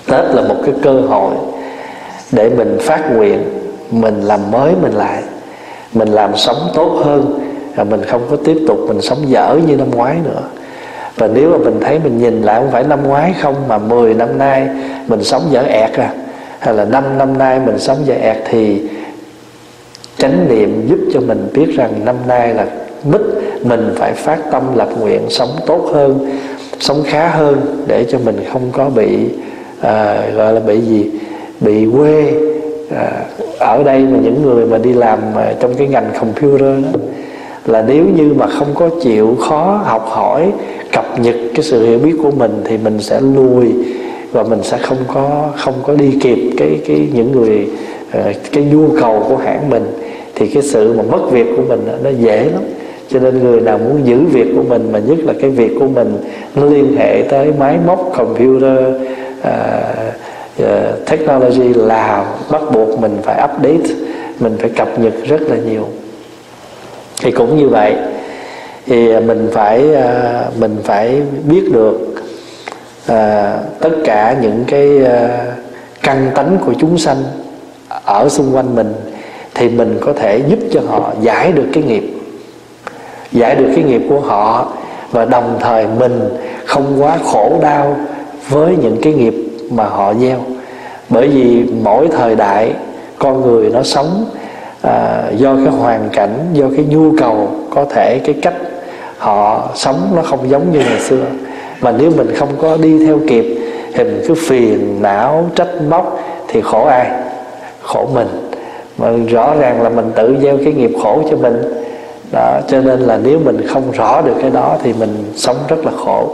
Tết là một cái cơ hội để mình phát nguyện, mình làm mới mình lại, mình làm sống tốt hơn, và mình không có tiếp tục mình sống dở như năm ngoái nữa. Và nếu mà mình thấy mình nhìn lại không phải năm ngoái không, mà 10 năm nay mình sống dở ẹt hay là 5 năm nay mình sống dở ẹt, thì chánh niệm giúp cho mình biết rằng năm nay là mình phải phát tâm lập nguyện sống tốt hơn, sống khá hơn, để cho mình không có bị gọi là bị gì, bị quê. Ở đây mà những người mà đi làm trong cái ngành computer đó, là nếu như mà không có chịu khó học hỏi, cập nhật cái sự hiểu biết của mình, thì mình sẽ lùi và mình sẽ không có đi kịp những người cái nhu cầu của hãng mình. Thì cái sự mà mất việc của mình nó dễ lắm. Cho nên người nào muốn giữ việc của mình, mà nhất là cái việc của mình nó liên hệ tới máy móc, computer, technology, là bắt buộc mình phải update, mình phải cập nhật rất là nhiều. Thì cũng như vậy, thì mình phải biết được tất cả những cái căn tánh của chúng sanh ở xung quanh mình, thì mình có thể giúp cho họ giải được cái nghiệp của họ, và đồng thời mình không quá khổ đau với những cái nghiệp mà họ gieo. Bởi vì mỗi thời đại con người nó sống do cái hoàn cảnh, do cái nhu cầu, có thể cái cách họ sống nó không giống như ngày xưa. Mà nếu mình không có đi theo kịp thì mình cứ phiền não trách móc, thì khổ ai? Khổ mình. Mà rõ ràng là mình tự gieo cái nghiệp khổ cho mình đó. Cho nên là nếu mình không rõ được cái đó thì mình sống rất là khổ.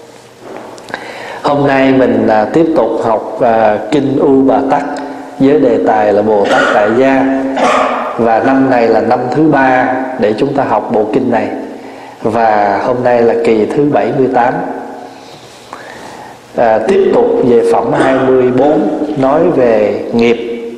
Hôm nay mình tiếp tục học Kinh U Bà Tắc với đề tài là Bồ Tát Tại Gia. Và năm này là năm thứ 3 để chúng ta học bộ kinh này. Và hôm nay là kỳ thứ 78. Tiếp tục về phẩm 24, nói về nghiệp.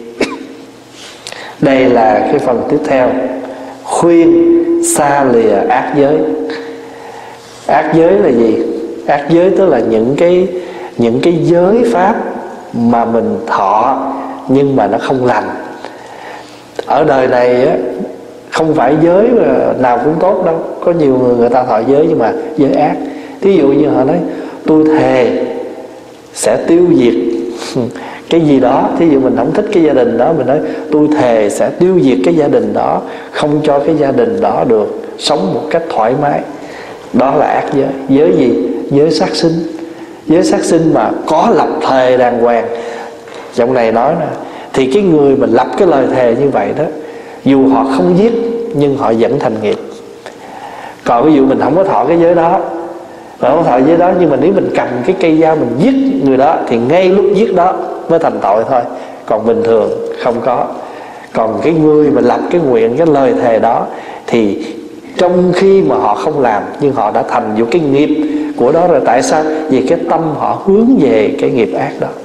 Đây là cái phần tiếp theo, khuyên xa lìa ác giới. Ác giới là gì? Ác giới tức là những cái giới pháp mà mình thọ nhưng mà nó không lành. Ở đời này á, không phải giới nào cũng tốt đâu. Có nhiều người ta thọ giới nhưng mà giới ác. Thí dụ như họ nói tôi thề sẽ tiêu diệt cái gì đó. Thí dụ mình không thích cái gia đình đó, mình nói tôi thề sẽ tiêu diệt cái gia đình đó, không cho cái gia đình đó được sống một cách thoải mái. Đó là ác giới. Giới gì? Giới sát sinh. Giới sát sinh mà có lập thề đàng hoàng. Trong này nói nè, thì cái người mà lập cái lời thề như vậy đó, dù họ không giết nhưng họ vẫn thành nghiệp. Còn ví dụ mình không có thọ cái giới đó, mình không có thọ giới đó, nhưng mà nếu mình cầm cái cây dao mình giết người đó, thì ngay lúc giết đó mới thành tội thôi. Còn bình thường không có. Còn cái người mà lập cái nguyện, cái lời thề đó, thì trong khi mà họ không làm nhưng họ đã thành vô cái nghiệp của đó rồi. Tại sao? Vì cái tâm họ hướng về cái nghiệp ác đó.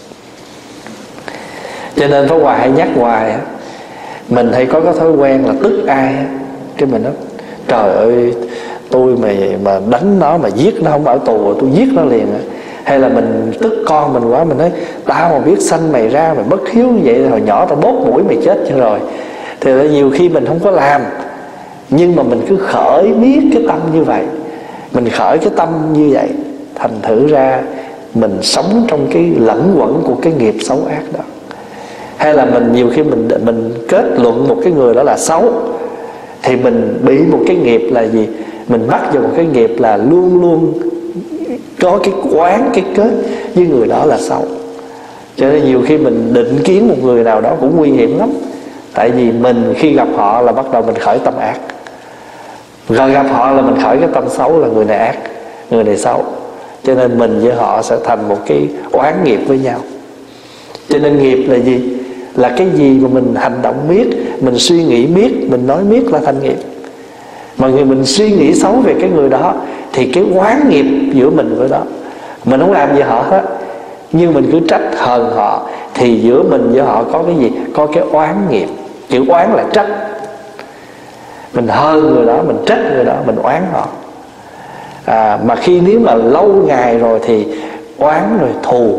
Cho nên Pháp Hòa hay nhắc hoài, mình hay có cái thói quen là tức ai, cái mình nói trời ơi, tôi mà đánh nó, mà giết nó không ở tù, tôi giết nó liền. Hay là mình tức con mình quá, mình nói tao mà biết sanh mày ra, mày bất hiếu như vậy, hồi nhỏ tao đốt mũi mày chết cho rồi. Thì nhiều khi mình không có làm, nhưng mà mình cứ khởi biết cái tâm như vậy, mình khởi cái tâm như vậy, thành thử ra mình sống trong cái lẫn quẩn của cái nghiệp xấu ác đó. Hay là mình nhiều khi mình kết luận một cái người đó là xấu, thì mình bị một cái nghiệp là gì? Mình mắc vào một cái nghiệp là luôn luôn có cái quán, cái kết với người đó là xấu. Cho nên nhiều khi mình định kiến một người nào đó cũng nguy hiểm lắm. Tại vì mình khi gặp họ là bắt đầu mình khởi tâm ác, rồi gặp họ là mình khởi cái tâm xấu, là người này ác, người này xấu. Cho nên mình với họ sẽ thành một cái oán nghiệp với nhau. Cho nên nghiệp là gì? Là cái gì mà mình hành động biết, mình suy nghĩ biết, mình nói biết là thành nghiệp. Mà người mình suy nghĩ xấu về cái người đó thì cái oán nghiệp giữa mình với đó. Mình không làm gì họ hết, nhưng mình cứ trách hờn họ, thì giữa mình với họ có cái gì? Có cái oán nghiệp. Chữ oán là trách. Mình hờn người đó, mình trách người đó, mình oán họ. Mà khi nếu mà lâu ngày rồi thì oán rồi thù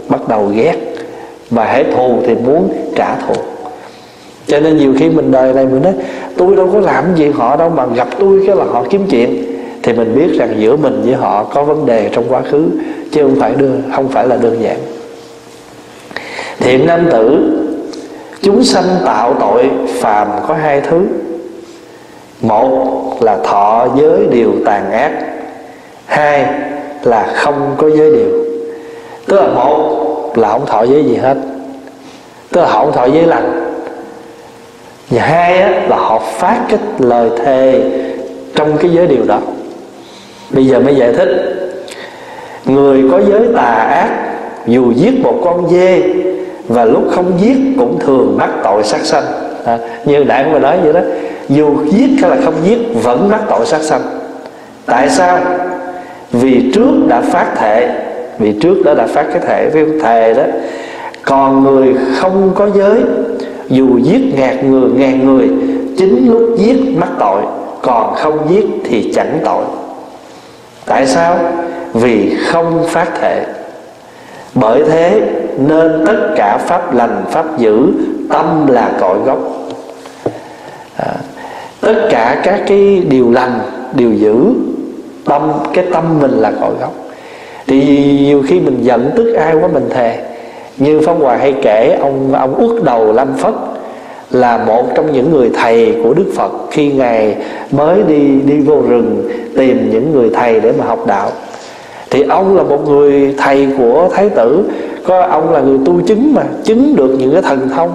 bắt đầu ghét, và hễ thù thì muốn trả thù. Cho nên nhiều khi mình đời này mình nói tôi đâu có làm gì họ đâu, mà gặp tôi cái là họ kiếm chuyện, thì mình biết rằng giữa mình với họ có vấn đề trong quá khứ, chứ không phải là đơn giản. Thiện nam tử, chúng sanh tạo tội phàm có hai thứ. Một là thọ giới điều tàn ác, hai là không có giới điều. Tức là một là không thọ giới gì hết, tức là họ không thọ giới lành. Và hai là họ phát cái lời thề trong cái giới điều đó. Bây giờ mới giải thích. Người có giới tà ác, dù giết một con dê, và lúc không giết cũng thường mắc tội sát sanh. Như nãy tôi nói vậy đó, dù giết hay là không giết vẫn mắc tội sát sanh. Tại sao? Vì trước đã phát thệ, vì trước đó đã phát cái thệ đó. Còn người không có giới, dù giết ngàn người, chính lúc giết mắc tội, còn không giết thì chẳng tội. Tại sao? Vì không phát thệ. Bởi thế nên tất cả pháp lành pháp dữ, tâm là cội gốc. Tất cả các cái điều lành, điều dữ, cái tâm mình là cội gốc. Thì nhiều khi mình giận tức ai quá mình thề. Như Pháp Hòa hay kể, ông Uất Đầu Lam Phất là một trong những người thầy của Đức Phật khi Ngài mới đi vô rừng tìm những người thầy để mà học đạo. Thì ông là một người thầy của Thái tử, có ông là người tu chứng mà, chứng được những cái thần thông.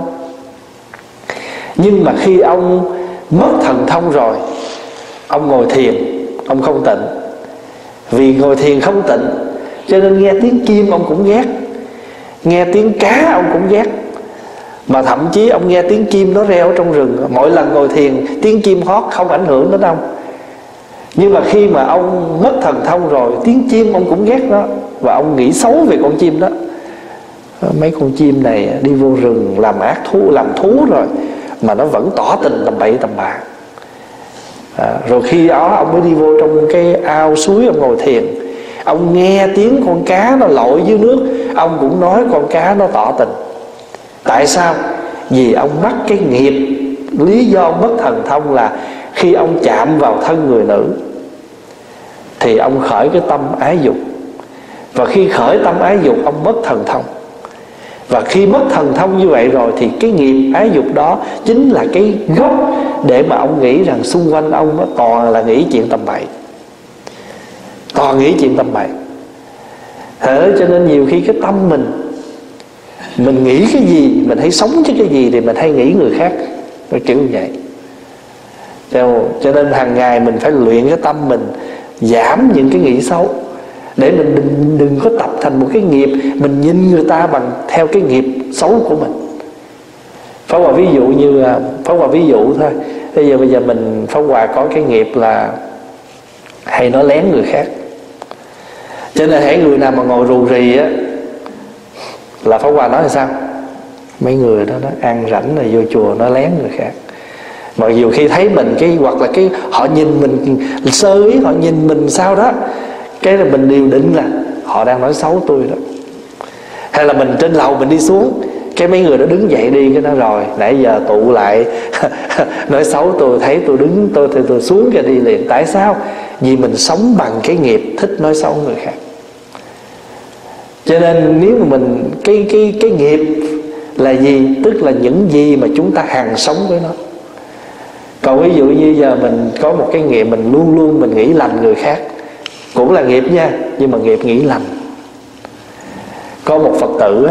Nhưng mà khi ông mất thần thông rồi, ông ngồi thiền, ông không tịnh. Vì ngồi thiền không tịnh cho nên nghe tiếng chim ông cũng ghét, nghe tiếng cá ông cũng ghét. Mà thậm chí ông nghe tiếng chim nó reo trong rừng, mỗi lần ngồi thiền tiếng chim hót không ảnh hưởng đến ông. Nhưng mà khi mà ông mất thần thông rồi, tiếng chim ông cũng ghét nó, và ông nghĩ xấu về con chim đó. Mấy con chim này đi vô rừng làm thú rồi mà nó vẫn tỏ tình tầm bậy tầm bạ. Rồi khi đó ông mới đi vô trong cái ao suối, ông ngồi thiền, ông nghe tiếng con cá nó lội dưới nước, ông cũng nói con cá nó tỏ tình. Tại sao? Vì ông mắc cái nghiệp. Lý do mất thần thông là khi ông chạm vào thân người nữ thì ông khởi cái tâm ái dục, và khi khởi tâm ái dục ông mất thần thông. Và khi mất thần thông như vậy rồi thì cái nghiệp ái dục đó chính là cái gốc để mà ông nghĩ rằng xung quanh ông nó toàn là nghĩ chuyện tầm bậy, toàn nghĩ chuyện tầm bậy. Thế cho nên nhiều khi cái tâm mình nghĩ cái gì, mình hay sống với cái gì thì mình hay nghĩ người khác, kiểu như vậy. Cho nên hàng ngày mình phải luyện cái tâm mình, giảm những cái nghĩ xấu, để mình đừng có tập thành một cái nghiệp mình nhìn người ta bằng theo cái nghiệp xấu của mình. Pháp Hòa ví dụ thôi. Bây giờ Pháp Hòa có cái nghiệp là hay nói lén người khác. Cho nên hãy người nào mà ngồi rù rì á là Pháp Hòa nói là sao? Mấy người đó nó ăn rảnh rồi vô chùa nói lén người khác. Mà nhiều khi thấy mình hoặc là họ nhìn mình sơ ý, họ nhìn mình sao đó, cái là mình điều định là họ đang nói xấu tôi đó. Hay là mình trên lầu mình đi xuống, cái mấy người đó đứng dậy đi, cái nó rồi nãy giờ tụ lại nói xấu tôi, thấy tôi đứng tôi xuống cái đi liền. Tại sao? Vì mình sống bằng cái nghiệp thích nói xấu người khác. Cho nên nếu mà mình cái nghiệp là gì? Tức là những gì mà chúng ta hàng sống với nó. Còn ví dụ như giờ mình có một cái nghiệp mình luôn luôn mình nghĩ lành người khác, cũng là nghiệp nha, nhưng mà nghiệp nghĩ lành. Có một Phật tử á,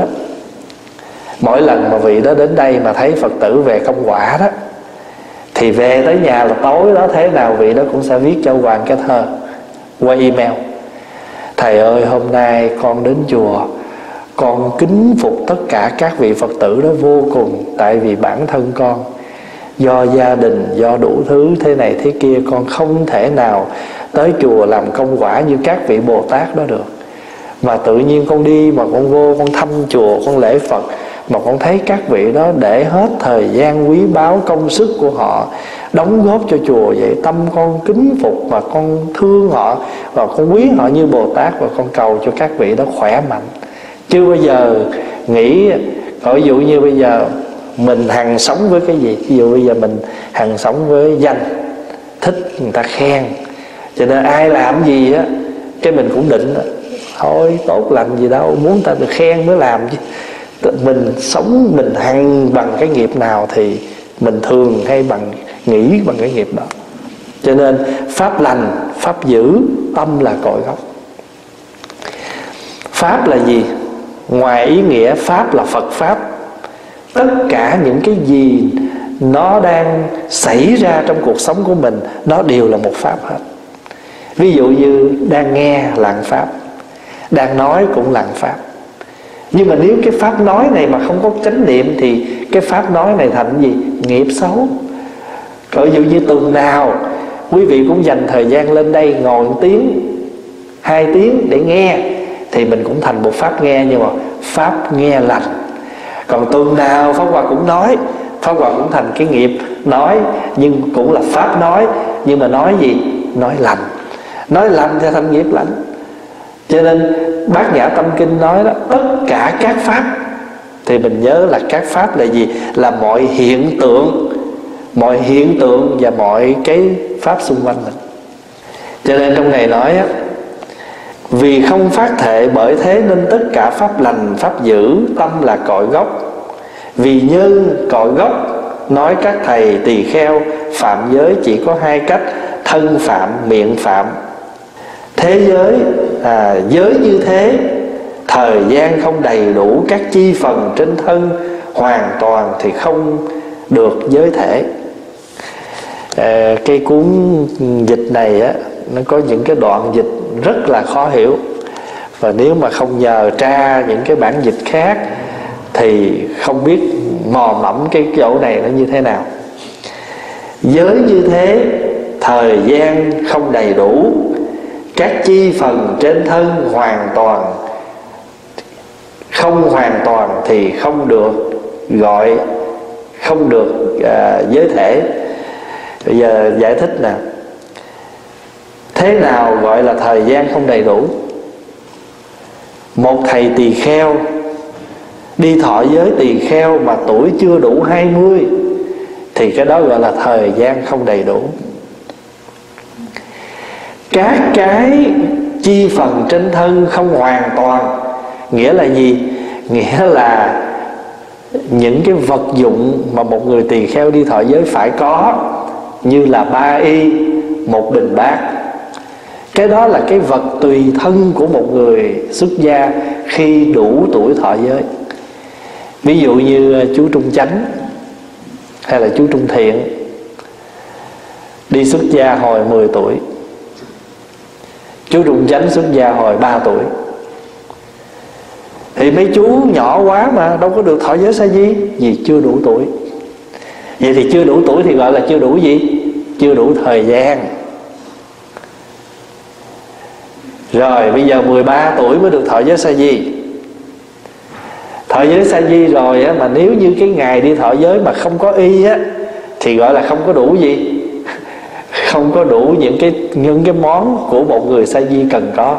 mỗi lần mà vị đó đến đây mà thấy Phật tử về công quả đó, thì về tới nhà là tối đó thế nào vị đó cũng sẽ viết cho Hoàng cái thơ qua email: thầy ơi, hôm nay con đến chùa, con kính phục tất cả các vị Phật tử đó vô cùng. Tại vì bản thân con do gia đình, do đủ thứ thế này thế kia, con không thể nào tới chùa làm công quả như các vị Bồ Tát đó được. Mà tự nhiên con đi mà con vô, con thăm chùa, con lễ Phật, mà con thấy các vị đó để hết thời gian quý báu, công sức của họ đóng góp cho chùa vậy. Tâm con kính phục và con thương họ, và con quý họ như Bồ Tát, và con cầu cho các vị đó khỏe mạnh, Chứ bây giờ nghĩ, ví dụ như bây giờ mình hằng sống với cái gì? Ví dụ bây giờ mình hằng sống với danh, thích người ta khen, cho nên ai làm gì á cái mình cũng định thôi tốt lành gì đâu, muốn ta được khen mới làm chứ. Mình sống mình hằng bằng cái nghiệp nào thì mình thường hay nghĩ bằng cái nghiệp đó. Cho nên pháp lành, pháp dữ, tâm là cội gốc. Pháp là gì? Ngoài ý nghĩa pháp là Phật Pháp, tất cả những cái gì nó đang xảy ra trong cuộc sống của mình, nó đều là một pháp hết. Ví dụ như đang nghe là pháp, đang nói cũng là pháp. Nhưng mà nếu cái pháp nói này mà không có chánh niệm thì cái pháp nói này thành gì? Nghiệp xấu. Ví dụ như tuần nào quý vị cũng dành thời gian lên đây ngồi 1 tiếng, 2 tiếng để nghe, thì mình cũng thành một pháp nghe, nhưng mà pháp nghe lành. Còn tuần nào Pháp Hòa cũng nói, Pháp Hòa cũng thành cái nghiệp nói, nhưng cũng là pháp nói, nhưng mà nói gì? Nói lành. Nói lành thì thành nghiệp lành. Cho nên Bát Nhã Tâm Kinh nói đó, tất cả các pháp, thì mình nhớ là các pháp là gì? Là mọi hiện tượng, mọi hiện tượng và mọi cái pháp xung quanh mình. Cho nên trong này nói á, vì không phát thệ bởi thế nên tất cả pháp lành, pháp dữ, tâm là cội gốc. Vì nhân cội gốc, nói các thầy tỳ kheo, phạm giới chỉ có 2 cách: thân phạm, miệng phạm. Thế giới, giới như thế, thời gian không đầy đủ các chi phần trên thân, hoàn toàn thì không được giới thể. Cái cuốn dịch này á, nó có những cái đoạn dịch rất là khó hiểu, và nếu mà không nhờ tra những cái bản dịch khác thì không biết mò mẫm cái chỗ này nó như thế nào. Giới như thế, thời gian không đầy đủ các chi phần trên thân, hoàn toàn không hoàn toàn thì không được gọi, không được giới thể. Bây giờ giải thích nè. Thế nào gọi là thời gian không đầy đủ? Một thầy tỳ kheo đi thọ giới tỳ kheo mà tuổi chưa đủ 20 thì cái đó gọi là thời gian không đầy đủ. Các cái chi phần trên thân không hoàn toàn, nghĩa là gì? Nghĩa là những cái vật dụng mà một người tỳ kheo đi thọ giới phải có, như là 3 y, 1 bình bát. Cái đó là cái vật tùy thân của một người xuất gia khi đủ tuổi thọ giới. Ví dụ như chú Trung Chánh hay là chú Trung Thiện đi xuất gia hồi 10 tuổi, chú Trung Chánh xuất gia hồi 3 tuổi. Thì mấy chú nhỏ quá mà đâu có được thọ giới sa di, vì chưa đủ tuổi. Vậy thì chưa đủ tuổi thì gọi là chưa đủ gì? Chưa đủ thời gian. Rồi bây giờ 13 tuổi mới được thọ giới sa di. Thọ giới sa di rồi á, mà nếu như cái ngày đi thọ giới mà không có y á, thì gọi là không có đủ gì? Không có đủ những cái món của một người sa di cần có.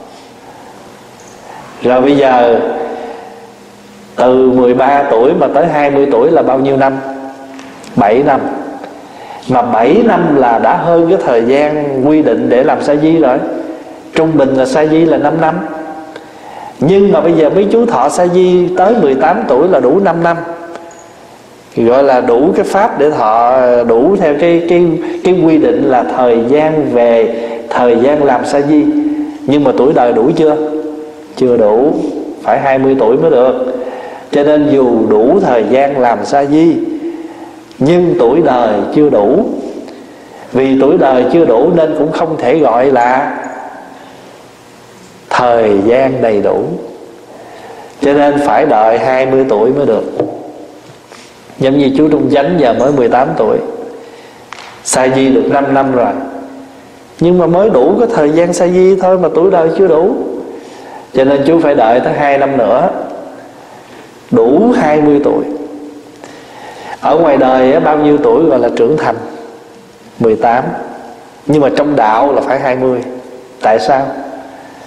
Rồi bây giờ từ 13 tuổi mà tới 20 tuổi là bao nhiêu năm? 7 năm. Mà 7 năm là đã hơn cái thời gian quy định để làm sa di rồi. Trung bình là sa di là 5 năm. Nhưng mà bây giờ mấy chú thọ sa di tới 18 tuổi là đủ 5 năm, gọi là đủ cái pháp để thọ, đủ theo cái quy định là thời gian về thời gian làm sa di. Nhưng mà tuổi đời đủ chưa? Chưa đủ, phải 20 tuổi mới được. Cho nên dù đủ thời gian làm sa di, nhưng tuổi đời chưa đủ. Vì tuổi đời chưa đủ nên cũng không thể gọi là thời gian đầy đủ. Cho nên phải đợi 20 tuổi mới được. Giống như chú Trung Chánh giờ mới 18 tuổi, sa di được 5 năm rồi, nhưng mà mới đủ cái thời gian sa di thôi, mà tuổi đời chưa đủ. Cho nên chú phải đợi tới 2 năm nữa, đủ 20 tuổi. Ở ngoài đời bao nhiêu tuổi gọi là trưởng thành? 18. Nhưng mà trong đạo là phải 20. Tại sao?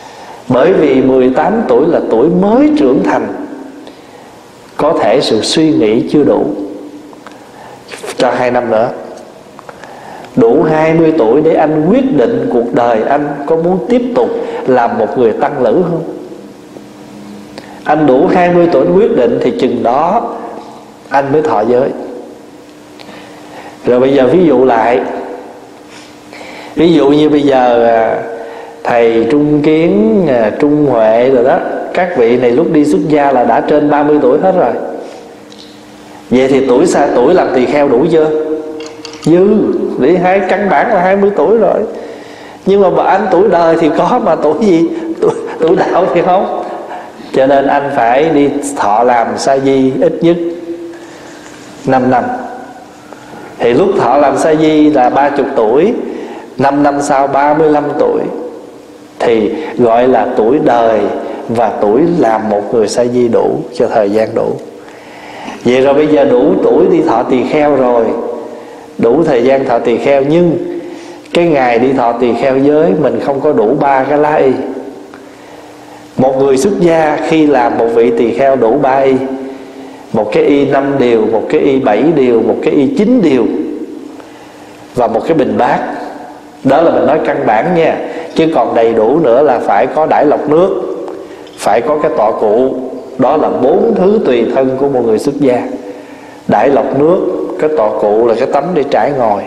Bởi vì 18 tuổi là tuổi mới trưởng thành, có thể sự suy nghĩ chưa đủ. Cho 2 năm nữa. Đủ 20 tuổi để anh quyết định cuộc đời anh có muốn tiếp tục làm một người tăng lữ không. Anh đủ 20 tuổi quyết định thì chừng đó anh mới thọ giới. Rồi bây giờ ví dụ lại, ví dụ như bây giờ thầy Trung Kiến, Trung Huệ rồi đó, các vị này lúc đi xuất gia là đã trên 30 tuổi hết rồi. Vậy thì tuổi làm tỳ kheo đủ chưa? Dư. Để căn bản là 20 tuổi rồi. Nhưng mà anh tuổi đời thì có, mà tuổi gì? Tuổi đạo thì không. Cho nên anh phải đi thọ làm sa di ít nhất 5 năm. Thì lúc thọ làm sa di là 30 tuổi, 5 năm sau 35 tuổi, thì gọi là tuổi đời và tuổi làm một người sa di đủ, cho thời gian đủ. Vậy rồi bây giờ đủ tuổi đi thọ tỳ kheo rồi, đủ thời gian thọ tỳ kheo, nhưng cái ngày đi thọ tỳ kheo giới mình không có đủ 3 cái lá y. Một người xuất gia khi làm một vị tỳ kheo đủ 3 y, một cái y 5 điều, một cái y 7 điều, một cái y 9 điều và một cái bình bát. Đó là mình nói căn bản nha. Chứ còn đầy đủ nữa là phải có đãi lọc nước, phải có cái tọa cụ. Đó là 4 thứ tùy thân của một người xuất gia. Đãi lọc nước, cái tọa cụ là cái tấm để trải ngồi,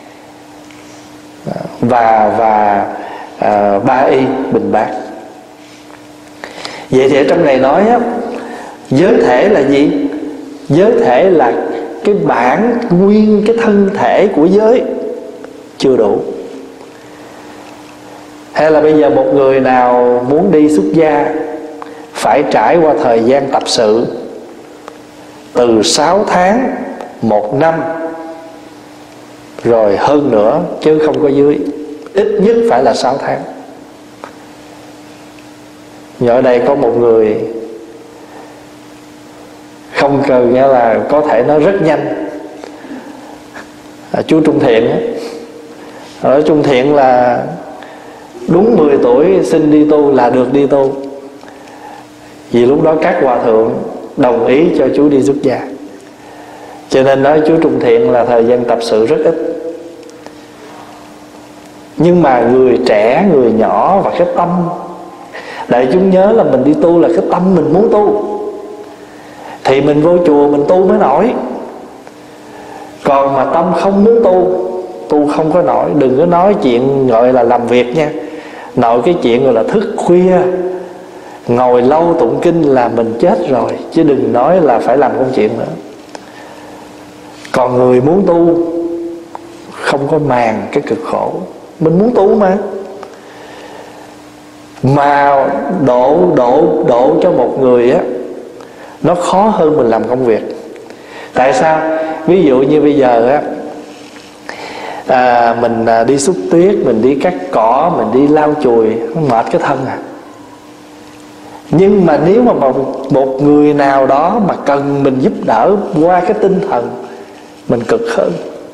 và 3 y bình bát. Vậy thì ở trong này nói á, giới thể là gì? Giới thể là cái bản nguyên, cái thân thể của giới chưa đủ. Hay là bây giờ một người nào muốn đi xuất gia phải trải qua thời gian tập sự từ 6 tháng, 1 năm, rồi hơn nữa, chứ không có dưới. Ít nhất phải là 6 tháng. Như ở đây có một người không cần nghĩa là có thể nói rất nhanh, chú Trung Thiện. Ở Trung Thiện là đúng 10 tuổi xin đi tu là được đi tu, vì lúc đó các hòa thượng đồng ý cho chú đi xuất gia. Cho nên nói chú Trung Thiện là thời gian tập sự rất ít. Nhưng mà người trẻ, người nhỏ và cái tâm, đại chúng nhớ là mình đi tu là cái tâm mình muốn tu, thì mình vô chùa mình tu mới nổi. Còn mà tâm không muốn tu không có nổi. Đừng có nói chuyện gọi là làm việc nha. Nội cái chuyện gọi là thức khuya, ngồi lâu tụng kinh là mình chết rồi, chứ đừng nói là phải làm công chuyện nữa. Còn người muốn tu không có màng cái cực khổ. Mình muốn tu mà độ cho một người á, nó khó hơn mình làm công việc. Tại sao? Ví dụ như bây giờ á, mình đi xúc tuyết, mình đi cắt cỏ, mình đi lau chùi, nó mệt cái thân à. Nhưng mà nếu mà một người nào đó mà cần mình giúp đỡ qua cái tinh thần, mình cực hơn.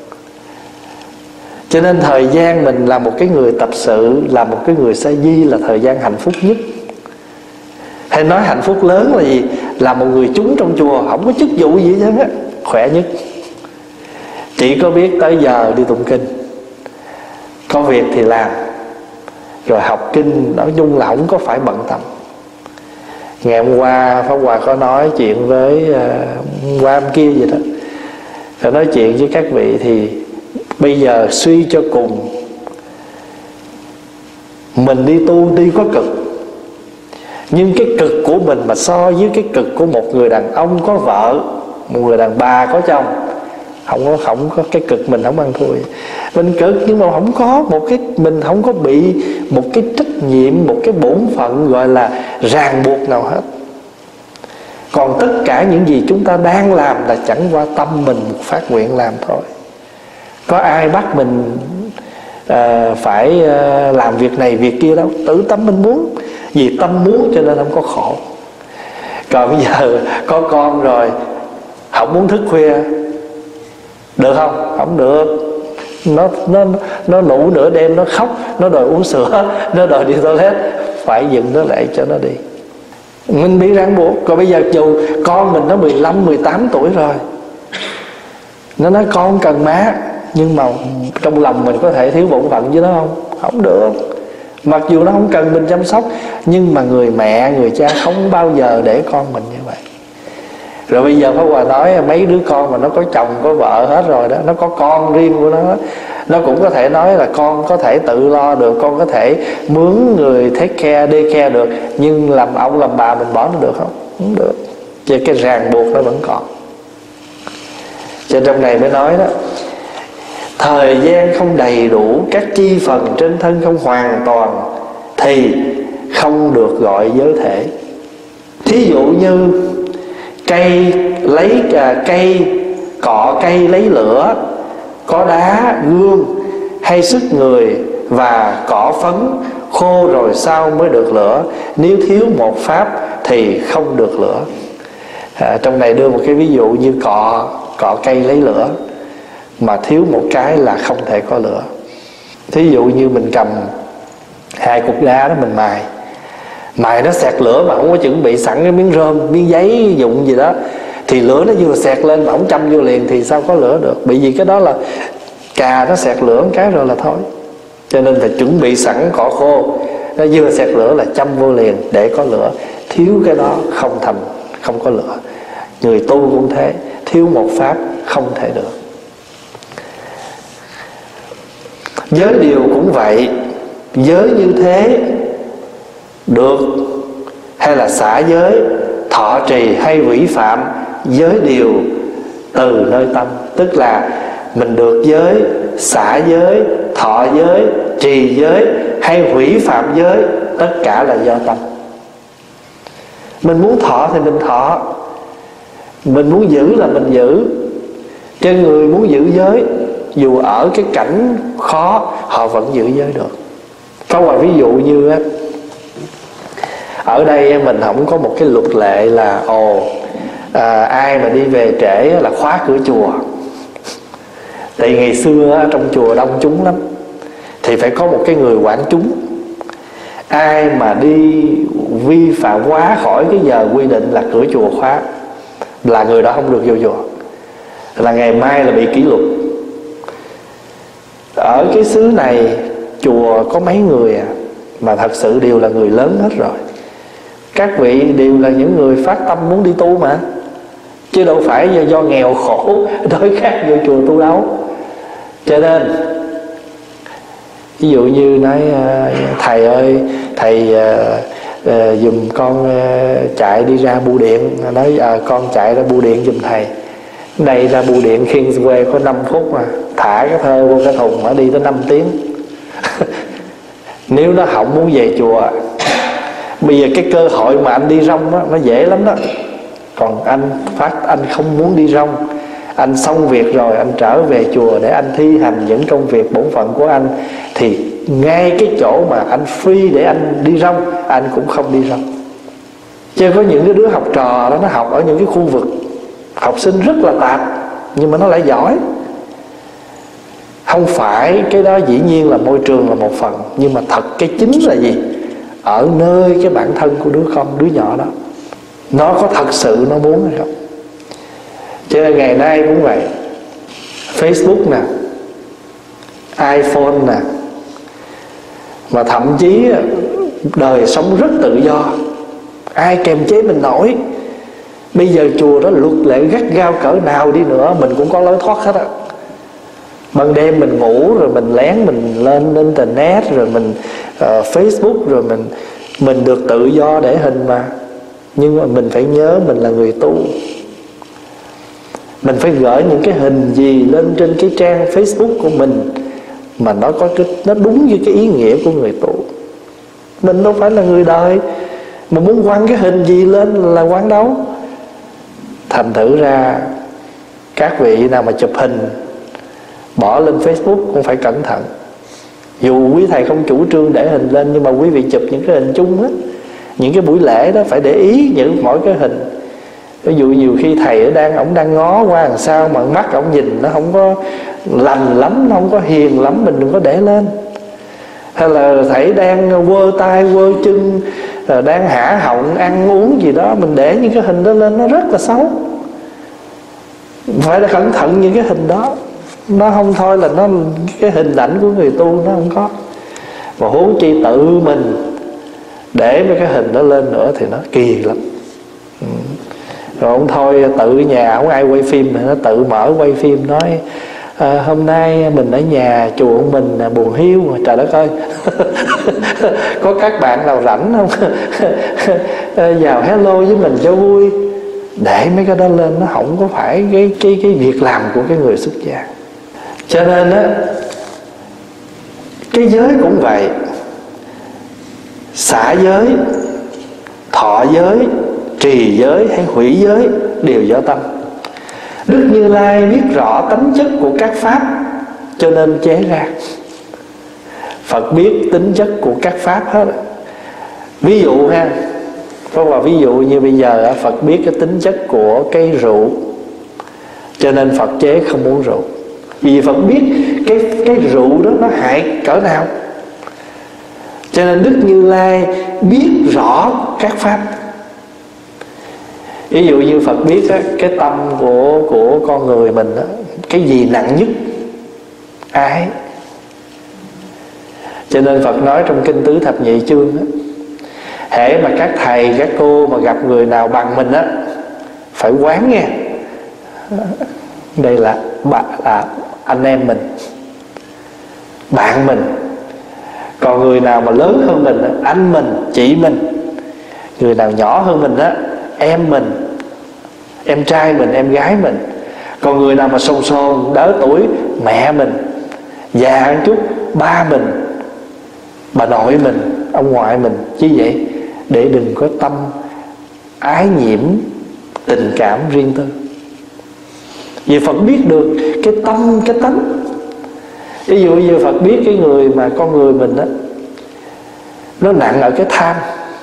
Cho nên thời gian mình là một cái người tập sự, là một cái người sa di là thời gian hạnh phúc nhất. Hay nói hạnh phúc lớn là gì? Là một người chúng trong chùa, không có chức vụ gì hết á, khỏe nhất. Chỉ có biết tới giờ đi tụng kinh, có việc thì làm, rồi học kinh, nói chung là không có phải bận tâm. Ngày hôm qua Pháp Hòa có nói chuyện với qua hôm kia vậy đó, phải nói chuyện với các vị. Thì bây giờ suy cho cùng, mình đi tu đi có cực, nhưng cái cực của mình mà so với cái cực của một người đàn ông có vợ, một người đàn bà có chồng, không có cái cực mình không ăn thua. Mình cực nhưng mà không có một cái, mình không có bị một cái trách nhiệm, một cái bổn phận gọi là ràng buộc nào hết. Còn tất cả những gì chúng ta đang làm là chẳng qua tâm mình phát nguyện làm thôi. Có ai bắt mình phải làm việc này việc kia đâu. Tự tâm mình muốn, vì tâm muốn cho nên không có khổ. Còn bây giờ có con rồi, không muốn thức khuya, được không? Không được. Nó nụ nửa đêm nó khóc, nó đòi uống sữa, nó đòi đi toilet, phải dừng nó lại cho nó đi. Mình bị ràng buộc. Còn bây giờ dù con mình nó 15, 18 tuổi rồi, nó nói con cần má, nhưng mà trong lòng mình có thể thiếu bổn phận với nó không? Không được. Mặc dù nó không cần mình chăm sóc, nhưng mà người mẹ, người cha không bao giờ để con mình như vậy. Rồi bây giờ Pháp Hòa nói mấy đứa con mà nó có chồng có vợ hết rồi đó, nó có con riêng của nó cũng có thể nói là con có thể tự lo được, con có thể mướn người take care, day care được, nhưng làm ông làm bà mình bỏ nó được không? Không được. Chứ cái ràng buộc nó vẫn còn. Cho trong này mới nói đó, thời gian không đầy đủ, các chi phần trên thân không hoàn toàn thì không được gọi giới thể. Thí dụ như cây lấy cọ cây lấy lửa, có đá gương hay sức người và cỏ phấn khô rồi sau mới được lửa. Nếu thiếu một pháp thì không được lửa. Trong này đưa một cái ví dụ như cọ cây lấy lửa, mà thiếu một cái là không thể có lửa. Thí dụ như mình cầm 2 cục đá đó, mình mài nó xẹt lửa mà không có chuẩn bị sẵn cái miếng rơm, miếng giấy dụng gì đó, thì lửa nó vừa xẹt lên mà không châm vô liền thì sao có lửa được? Bởi vì cái đó là cà nó xẹt lửa một cái rồi là thôi. Cho nên phải chuẩn bị sẵn cỏ khô, nó vừa xẹt lửa là châm vô liền để có lửa. Thiếu cái đó không có lửa. Người tu cũng thế, thiếu một pháp không thể được. Giới điều cũng vậy. Giới như thế được hay là xả giới, thọ trì hay hủy phạm giới điều từ nơi tâm. Tức là mình được giới, xả giới, thọ giới, trì giới hay hủy phạm giới, tất cả là do tâm. Mình muốn thọ thì mình thọ, mình muốn giữ là mình giữ. Trên người muốn giữ giới, dù ở cái cảnh khó họ vẫn giữ giới được. Có một ví dụ như á, ở đây mình không có một cái luật lệ là ai mà đi về trễ là khóa cửa chùa. Tại ngày xưa trong chùa đông chúng lắm, thì phải có một cái người quản chúng. Ai mà đi vi phạm quá khỏi cái giờ quy định là cửa chùa khóa, là người đó không được vô chùa, là ngày mai là bị kỷ luật. Ở cái xứ này chùa có mấy người mà thật sự đều là người lớn hết rồi. Các vị đều là những người phát tâm muốn đi tu mà, chứ đâu phải do nghèo khổ đối khác vô chùa tu đâu. Cho nên ví dụ như nói thầy ơi, thầy giùm con chạy đi ra bưu điện. Nói con chạy ra bưu điện giùm thầy. Đây ra bưu điện Kingsway có 5 phút mà, thả cái thơ vô cái thùng mà đi tới 5 tiếng. Nếu nó không muốn về chùa, bây giờ cái cơ hội mà anh đi rong đó, nó dễ lắm đó. Còn anh không muốn đi rong, anh xong việc rồi anh trở về chùa để anh thi hành những công việc bổn phận của anh, thì ngay cái chỗ mà anh free để anh đi rong, anh cũng không đi rong. Chứ có những cái đứa học trò đó, nó học ở những cái khu vực học sinh rất là tạp, nhưng mà nó lại giỏi. Không phải cái đó dĩ nhiên là môi trường là một phần, nhưng mà thật cái chính là gì? Ở nơi cái bản thân của đứa nhỏ đó, nó có thật sự nó muốn hay không. Cho nên ngày nay cũng vậy, Facebook nè, iPhone nè, mà thậm chí đời sống rất tự do, ai kềm chế mình nổi. Bây giờ chùa đó luật lệ gắt gao cỡ nào đi nữa, mình cũng có lối thoát hết á. Ban đêm mình ngủ rồi mình lén mình lên internet, rồi mình Facebook, rồi mình được tự do để hình mà. Nhưng mà mình phải nhớ mình là người tu. Mình phải gửi những cái hình gì lên trên cái trang Facebook của mình mà nó đúng với cái ý nghĩa của người tu. Mình đâu phải là người đời mà muốn quăng cái hình gì lên là quăng đâu. Thành thử ra các vị nào mà chụp hình bỏ lên Facebook cũng phải cẩn thận. Dù quý thầy không chủ trương để hình lên, nhưng mà quý vị chụp những cái hình chung á, những cái buổi lễ đó phải để ý những mỗi cái hình. Ví dụ nhiều khi thầy ổng đang ngó qua đằng sau mà mắt ổng nhìn nó không có lành lắm, nó không có hiền lắm, mình đừng có để lên. hay là thầy đang quơ tay quơ chân, đang hả họng ăn uống gì đó, mình để những cái hình đó lên nó rất là xấu. Phải là cẩn thận những cái hình đó. Nó không thôi là nó cái hình ảnh của người tu nó không có. Mà huống chi tự mình để mấy cái hình đó lên nữa thì nó kỳ lắm. Rồi không thôi tự nhà không ai quay phim thì nó tự mở quay phim nói hôm nay mình ở nhà chùa của mình buồn hiu. Trời đất ơi. Có các bạn nào rảnh không? Vào hello với mình cho vui. Để mấy cái đó lên nó không có phải cái việc làm của cái người xuất gia. Cho nên á, cái giới cũng vậy. Xả giới, thọ giới, trì giới hay hủy giới đều do tâm. Đức Như Lai biết rõ tánh chất của các pháp cho nên chế ra. Phật biết tính chất của các pháp hết. Ví dụ ha, có ví dụ như bây giờ Phật biết cái tính chất của cái rượu cho nên Phật chế không uống rượu. Vì Phật biết cái rượu đó nó hại cỡ nào, cho nên Đức Như Lai biết rõ các pháp. Ví dụ như Phật biết á, cái tâm của con người mình á, cái gì nặng nhất? Ái. Cho nên Phật nói trong Kinh Tứ Thập Nhị Chương á, hễ mà các thầy các cô mà gặp người nào bằng mình á, phải quán nghe, đây là anh em mình, bạn mình. Còn người nào mà lớn hơn mình, anh mình, chị mình. Người nào nhỏ hơn mình á, em mình, em trai mình, em gái mình. Còn người nào mà sồn sồn đỡ tuổi, mẹ mình. Già một chút, ba mình, bà nội mình, ông ngoại mình. Chứ vậy để đừng có tâm ái nhiễm tình cảm riêng tư. Vì Phật biết được cái tâm, cái tánh. Ví dụ như Phật biết cái người mà con người mình đó, nó nặng ở cái tham.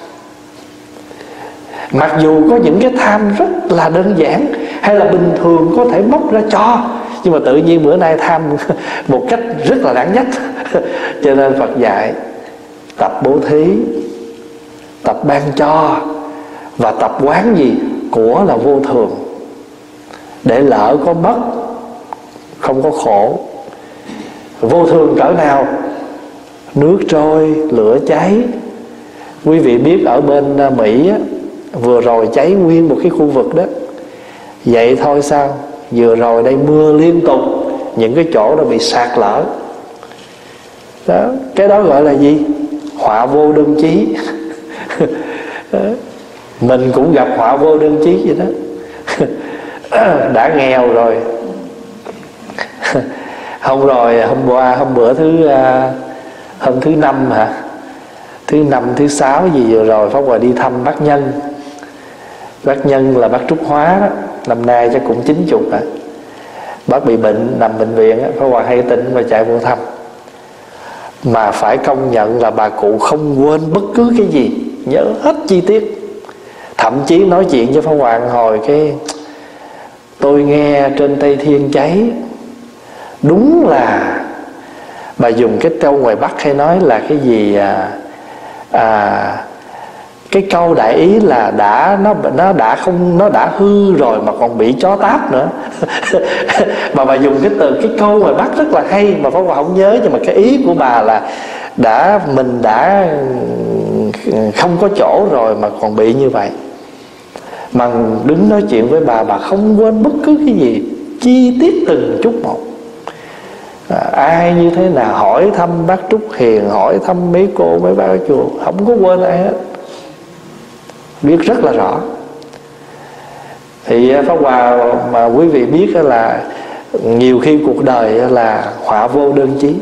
Mặc dù có những cái tham rất là đơn giản hay là bình thường có thể bóc ra cho, nhưng mà tự nhiên bữa nay tham một cách rất là đáng nhách. Cho nên Phật dạy tập bố thí, tập ban cho, và tập quán gì? Của là vô thường. Để lỡ có mất không có khổ. Vô thường cỡ nào? Nước trôi, lửa cháy. Quý vị biết ở bên Mỹ á, vừa rồi cháy nguyên một cái khu vực đó. Vậy thôi sao? Vừa rồi đây mưa liên tục, những cái chỗ đó bị sạt lở đó. Cái đó gọi là gì? Họa vô đơn chí. Mình cũng gặp họa vô đơn chí vậy đó. Đã nghèo rồi. Hôm bữa hôm thứ năm hả? Thứ năm, thứ sáu gì vừa rồi Pháp Hòa đi thăm bác Nhân. Bác Nhân là bác Trúc Hóa đó. Năm nay chắc cũng 90 rồi. Bác bị bệnh, nằm bệnh viện á. Pháp Hòa hay tin và chạy vô thăm. Mà phải công nhận là bà cụ không quên bất cứ cái gì, nhớ hết chi tiết. Thậm chí nói chuyện với Pháp Hòa hồi cái tôi nghe trên Tây Thiên cháy, đúng là bà dùng cái câu ngoài Bắc hay nói là cái gì cái câu đại ý là nó đã hư rồi mà còn bị chó táp nữa. Mà bà dùng cái câu ngoài Bắc rất là hay mà Pháp Hòa không nhớ, nhưng mà cái ý của bà là mình đã không có chỗ rồi mà còn bị như vậy. Mà đứng nói chuyện với bà không quên bất cứ cái gì, chi tiết từng chút một. Ai như thế nào, hỏi thăm bác Trúc Hiền, hỏi thăm mấy cô mấy bác ở chùa, không có quên ai hết, biết rất là rõ. Thì Pháp Hòa mà quý vị biết là nhiều khi cuộc đời là họa vô đơn chí.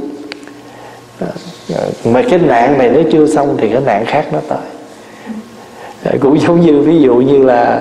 Mà cái nạn này nếu chưa xong thì cái nạn khác nó tới. Cũng giống như ví dụ như là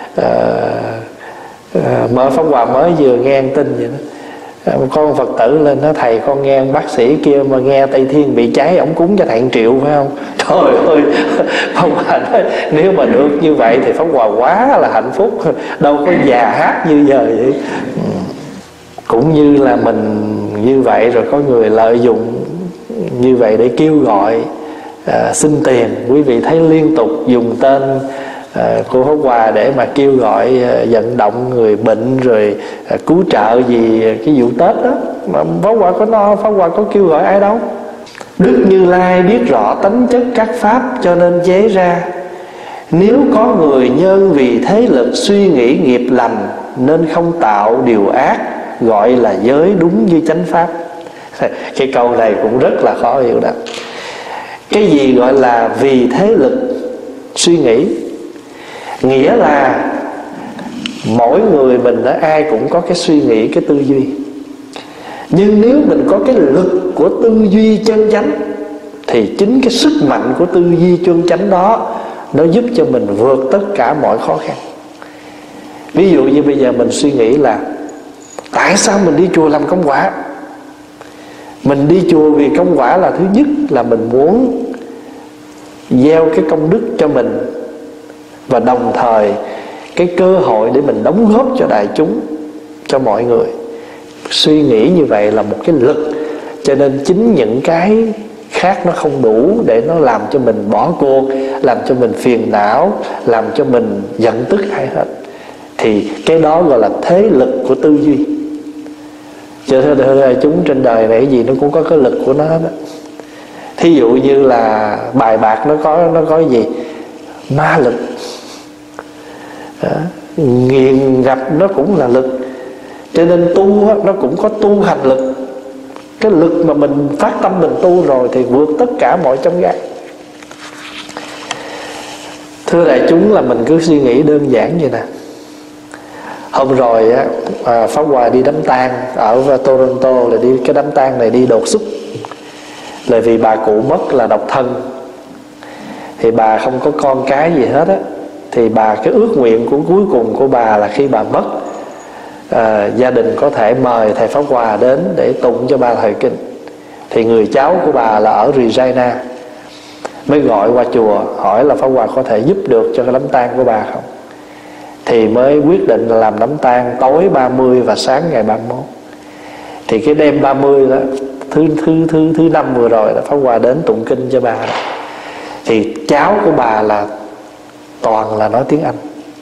Pháp Hòa mới vừa nghe tin vậy đó. Một con Phật tử lên nói thầy con nghe bác sĩ kia mà nghe Tây Thiên bị cháy, ổng cúng cho thầy 1 triệu phải không? Trời ơi, Pháp Hòa nói nếu mà được như vậy thì Pháp Hòa quá là hạnh phúc, đâu có già hát như giờ vậy. Cũng như là mình như vậy rồi có người lợi dụng như vậy để kêu gọi xin tiền. Quý vị thấy liên tục dùng tên cô Pháp Hòa để mà kêu gọi vận động người bệnh rồi cứu trợ gì cái vụ Tết đó. Mà Pháp Hòa có kêu gọi ai đâu. Đức Như Lai biết rõ tánh chất các pháp cho nên chế ra. Nếu có người nhân vì thế lực suy nghĩ nghiệp lành nên không tạo điều ác, gọi là giới đúng như chánh pháp. Cái câu này cũng rất là khó hiểu đó. Cái gì gọi là vì thế lực suy nghĩ? Nghĩa là mỗi người mình đó, ai cũng có cái suy nghĩ, cái tư duy. Nhưng nếu mình có cái lực của tư duy chân chánh thì chính cái sức mạnh của tư duy chân chánh đó nó giúp cho mình vượt tất cả mọi khó khăn. Ví dụ như bây giờ mình suy nghĩ là tại sao mình đi chùa làm công quả? Mình đi chùa vì công quả là thứ nhất là mình muốn gieo cái công đức cho mình, và đồng thời cái cơ hội để mình đóng góp cho đại chúng, cho mọi người. Suy nghĩ như vậy là một cái lực. Cho nên chính những cái khác nó không đủ để nó làm cho mình bỏ cuộc, làm cho mình phiền não, làm cho mình giận tức hay hết. Thì cái đó gọi là thế lực của tư duy. Cho nên chúng trên đời này cái gì nó cũng có cái lực của nó đó. Thí dụ như là bài bạc nó có gì? Ma lực. Nghiền ngập nó cũng là lực. Cho nên tu nó cũng có tu hành lực. Cái lực mà mình phát tâm mình tu rồi thì vượt tất cả mọi chông gai. Thưa đại chúng, là mình cứ suy nghĩ đơn giản vậy nè. Hôm rồi Pháp Hòa đi đám tang ở Toronto, là đi cái đám tang này đi đột xuất. Là vì bà cụ mất là độc thân, thì bà không có con cái gì hết á. Thì bà, cái ước nguyện của cuối cùng của bà là khi bà mất, gia đình có thể mời thầy Pháp Hòa đến để tụng cho bà thời kinh. Thì người cháu của bà là ở Regina, mới gọi qua chùa hỏi là Pháp Hòa có thể giúp được cho cái đám tang của bà không. Thì mới quyết định là làm đám tang tối 30 và sáng ngày 31. Thì cái đêm 30 đó, thứ năm vừa rồi là Pháp Hòa đến tụng kinh cho bà. Thì cháu của bà là toàn là nói tiếng Anh.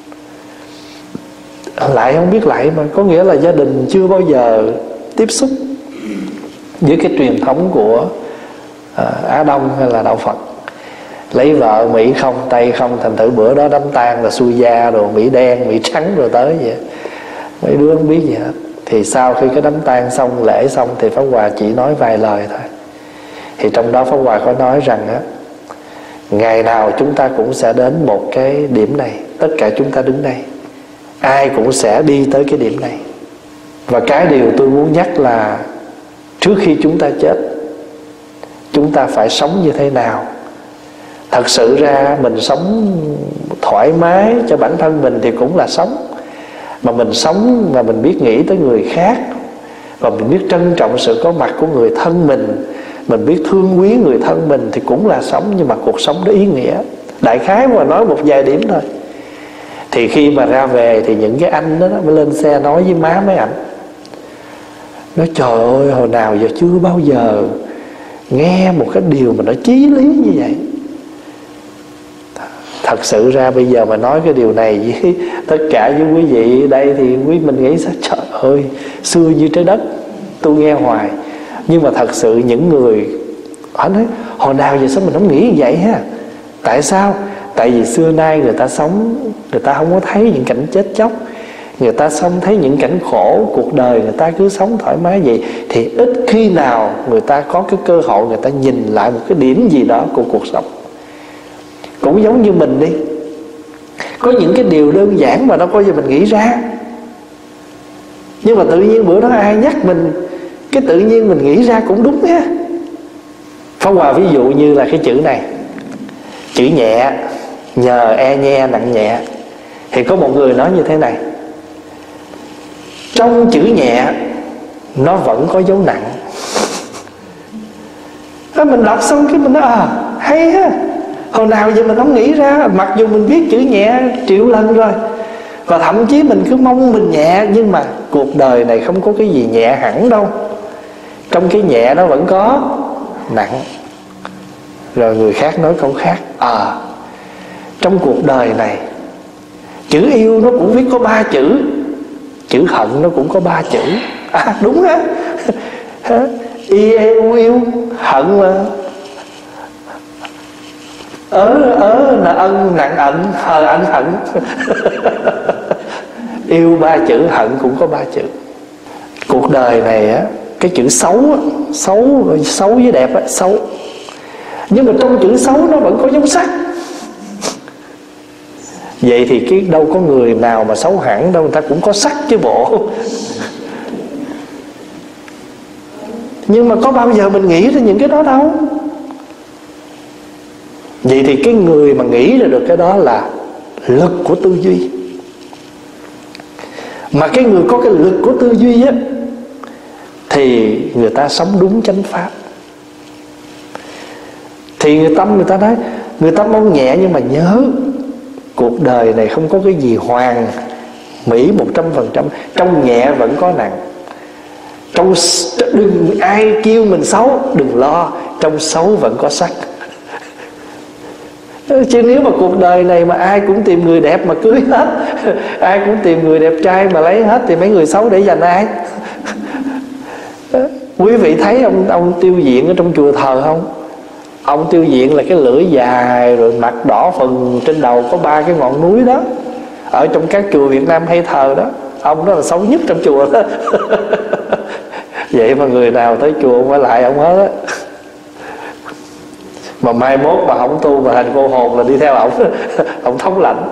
Lại không biết lại mà, có nghĩa là gia đình chưa bao giờ tiếp xúc với cái truyền thống của Á Đông hay là đạo Phật. Lấy vợ Mỹ không, Tây không, thành thử bữa đó đám tang là xui da rồi, Mỹ đen, Mỹ trắng rồi tới vậy. Mấy đứa không biết gì hết. Thì sau khi cái đám tang xong, lễ xong, thì Pháp Hòa chỉ nói vài lời thôi. Thì trong đó Pháp Hòa có nói rằng á, ngày nào chúng ta cũng sẽ đến một cái điểm này. Tất cả chúng ta đứng đây, ai cũng sẽ đi tới cái điểm này. Và cái điều tôi muốn nhắc là trước khi chúng ta chết, chúng ta phải sống như thế nào. Thật sự ra mình sống thoải mái cho bản thân mình thì cũng là sống. Mà mình sống và mình biết nghĩ tới người khác, và mình biết trân trọng sự có mặt của người thân mình biết thương quý người thân mình thì cũng là sống. Nhưng mà cuộc sống đó ý nghĩa. Đại khái mà nói một vài điểm thôi. Thì khi mà ra về thì những cái anh đó mới lên xe nói với má mấy ảnh, nói trời ơi, hồi nào giờ chưa bao giờ nghe một cái điều mà nó chí lý như vậy. Thật sự ra bây giờ mà nói cái điều này với tất cả với quý vị đây thì quý mình nghĩ sao, trời ơi, xưa như trái đất, tôi nghe hoài. Nhưng mà thật sự những người họ nói hồi nào giờ sao mình không nghĩ như vậy ha. Tại sao? Tại vì xưa nay người ta sống, người ta không có thấy những cảnh chết chóc, người ta không thấy những cảnh khổ cuộc đời, người ta cứ sống thoải mái vậy. Thì ít khi nào người ta có cái cơ hội người ta nhìn lại một cái điểm gì đó của cuộc sống. Cũng giống như mình đi, có những cái điều đơn giản mà đâu có giờ mình nghĩ ra, nhưng mà tự nhiên bữa đó ai nhắc mình, cái tự nhiên mình nghĩ ra cũng đúng ha. Pháp Hòa ví dụ như là cái chữ này, chữ nhẹ, nhờ e nhe nặng nhẹ. Thì có một người nói như thế này, trong chữ nhẹ nó vẫn có dấu nặng. Mình đọc xong cái mình nói hay ha, hồi nào giờ mình không nghĩ ra. Mặc dù mình biết chữ nhẹ triệu lần rồi, và thậm chí mình cứ mong mình nhẹ, nhưng mà cuộc đời này không có cái gì nhẹ hẳn đâu. Trong cái nhẹ đó vẫn có nặng. Rồi người khác nói câu khác: trong cuộc đời này chữ yêu nó cũng viết có 3 chữ, chữ hận nó cũng có 3 chữ. Đúng á. Yêu hận mà. Là ân nặng ẩn, ân hận. Yêu 3 chữ, hận cũng có 3 chữ. Cuộc đời này á, cái chữ xấu á, xấu với đẹp á, xấu. Nhưng mà trong chữ xấu nó vẫn có dấu sắc. Vậy thì cái đâu có người nào mà xấu hẳn đâu, người ta cũng có sắc chứ bộ. Nhưng mà có bao giờ mình nghĩ ra những cái đó đâu. Vậy thì cái người mà nghĩ ra được cái đó là lực của tư duy. Mà cái người có cái lực của tư duy á, thì người ta sống đúng chánh pháp. Thì người ta nói, người ta mong nhẹ nhưng mà nhớ cuộc đời này không có cái gì hoàn mỹ 100%. Trong nhẹ vẫn có nặng. Đừng ai kêu mình xấu, đừng lo, trong xấu vẫn có sắc. Chứ nếu mà cuộc đời này mà ai cũng tìm người đẹp mà cưới hết, ai cũng tìm người đẹp trai mà lấy hết, thì mấy người xấu để dành ai? Quý vị thấy ông Tiêu Diện ở trong chùa thờ không? Ông Tiêu Diện là cái lưỡi dài, rồi mặt đỏ phần, trên đầu có 3 cái ngọn núi đó. Ở trong các chùa Việt Nam hay thờ đó. Ông đó là xấu nhất trong chùa đó. Vậy mà người nào tới chùa phải lại ông hết á. Mà mai mốt mà không tu mà thành cô hồn là đi theo ổng. Ổng thống lãnh.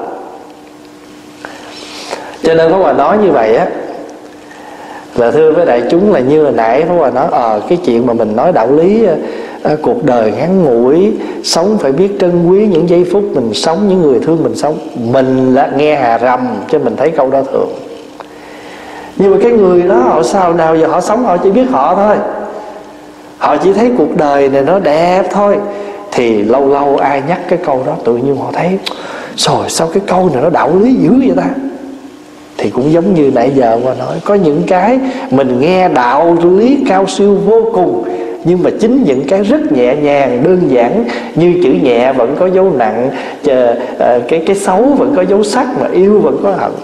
Cho nên Pháp Hòa nói như vậy á, là thưa với đại chúng, là như hồi nãy Pháp Hòa nói cái chuyện mà mình nói đạo lý cuộc đời ngắn ngủi, sống phải biết trân quý những giây phút mình sống, những người thương mình sống. Mình là nghe hà rầm cho mình thấy câu đó thường. Nhưng mà cái người đó họ sao nào giờ họ sống, họ chỉ biết họ thôi. Họ chỉ thấy cuộc đời này nó đẹp thôi. Thì lâu lâu ai nhắc cái câu đó, tự nhiên họ thấy rồi sao cái câu này nó đạo lý dữ vậy ta. Thì cũng giống như nãy giờ qua nói, có những cái mình nghe đạo lý cao siêu vô cùng, nhưng mà chính những cái rất nhẹ nhàng, đơn giản, như chữ nhẹ vẫn có dấu nặng, cái xấu vẫn có dấu sắc, mà yêu vẫn có hận.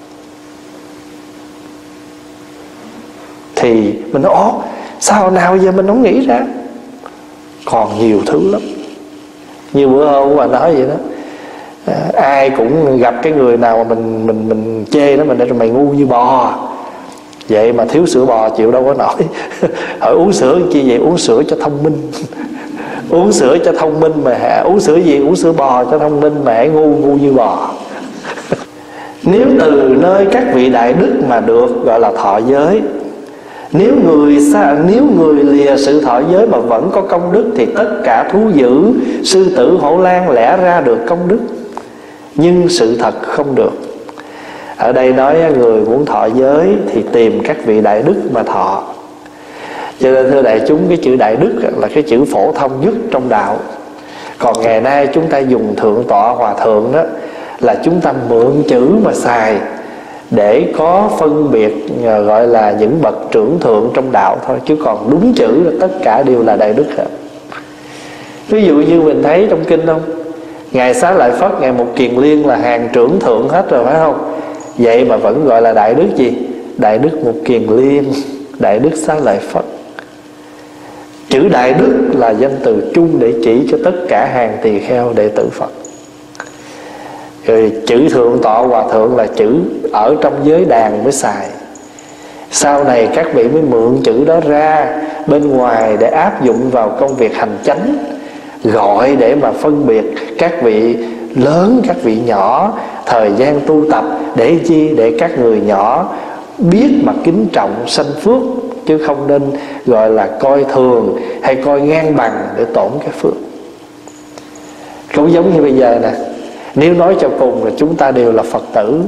Thì mình nói sao nào giờ mình không nghĩ ra. Còn nhiều thứ lắm. Như bữa hôm bà nói vậy đó, ai cũng gặp cái người nào mà mình chê nó, mình nói mày ngu như bò. Vậy mà thiếu sữa bò chịu đâu có nổi. Hỏi uống sữa chi vậy? Uống sữa cho thông minh. Uống sữa cho thông minh mà uống sữa gì? Uống sữa bò cho thông minh mà hãy ngu như bò. Nếu từ nơi các vị đại đức mà được gọi là thọ giới, nếu người lìa sự thọ giới mà vẫn có công đức, thì tất cả thú dữ, sư tử, hổ lang lẽ ra được công đức, nhưng sự thật không được. Ở đây nói người muốn thọ giới thì tìm các vị đại đức mà thọ. Cho nên thưa đại chúng, cái chữ đại đức là cái chữ phổ thông nhất trong đạo. Còn ngày nay chúng ta dùng thượng tọa, hòa thượng đó, là chúng ta mượn chữ mà xài để có phân biệt gọi là những bậc trưởng thượng trong đạo thôi. Chứ còn đúng chữ là tất cả đều là đại đức hết. Ví dụ như mình thấy trong kinh không, Ngài Xá Lợi Phất, Ngài Mục Kiền Liên là hàng trưởng thượng hết rồi phải không? Vậy mà vẫn gọi là đại đức gì? Đại đức Mục Kiền Liên, đại đức Xá Lợi Phất. Chữ đại đức là danh từ chung để chỉ cho tất cả hàng tỳ kheo đệ tử Phật. Rồi chữ thượng tọa, hòa thượng là chữ ở trong giới đàn mới xài. Sau này các vị mới mượn chữ đó ra bên ngoài để áp dụng vào công việc hành chánh, gọi để mà phân biệt các vị lớn, các vị nhỏ, thời gian tu tập để chi? Để các người nhỏ biết mà kính trọng sanh phước, chứ không nên gọi là coi thường hay coi ngang bằng để tổn cái phước. Cũng giống như bây giờ nè, nếu nói cho cùng là chúng ta đều là Phật tử,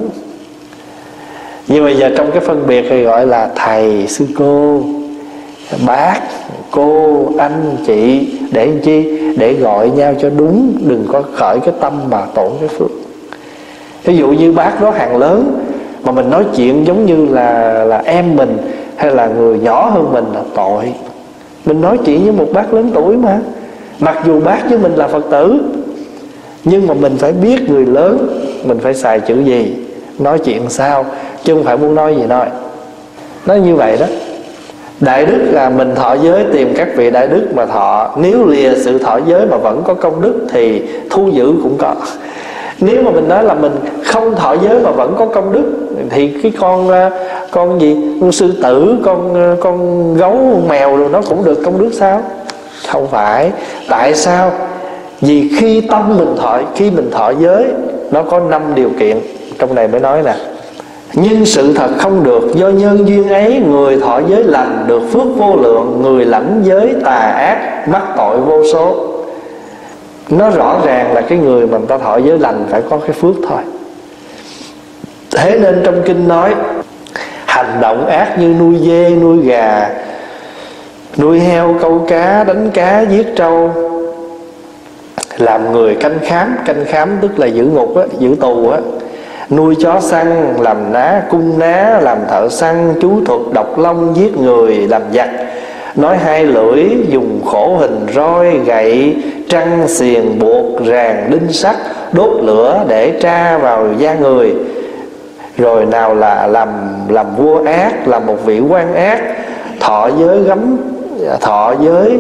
nhưng bây giờ trong cái phân biệt thì gọi là thầy, sư cô, bác, cô, anh, chị. Để làm chi? Để gọi nhau cho đúng, đừng có khởi cái tâm mà tổn cái phước. Ví dụ như bác đó hàng lớn mà mình nói chuyện giống như là em mình hay là người nhỏ hơn mình là tội. Mình nói chuyện với một bác lớn tuổi mà. Mặc dù bác với mình là Phật tử, nhưng mà mình phải biết người lớn mình phải xài chữ gì, nói chuyện sao, chứ không phải muốn nói gì nói như vậy đó. Đại đức là mình thọ giới, tìm các vị đại đức mà thọ. Nếu lìa sự thọ giới mà vẫn có công đức thì thu giữ cũng có. Nếu mà mình nói là mình không thọ giới mà vẫn có công đức thì cái con gì, con sư tử, con gấu, con mèo rồi nó cũng được công đức sao? Không phải. Tại sao? Vì khi mình thọ giới nó có 5 điều kiện. Trong này mới nói nè: nhưng sự thật không được, do nhân duyên ấy người thọ giới lành được phước vô lượng, người lãnh giới tà ác mắc tội vô số. Nó rõ ràng là cái người mà người ta thọ giới lành phải có cái phước thôi. Thế nên trong kinh nói hành động ác như nuôi dê, nuôi gà, nuôi heo, câu cá, đánh cá, giết trâu, làm người canh khám tức là giữ ngục á, giữ tù á, nuôi chó săn, làm ná, cung ná, làm thợ săn, chú thuật, độc long, giết người, làm giặc, nói hai lưỡi, dùng khổ hình, roi, gậy, trăng, xiềng, buộc, ràng, đinh sắt, đốt lửa để tra vào da người. Rồi nào là làm vua ác, làm một vị quan ác, thọ giới gấm, thọ giới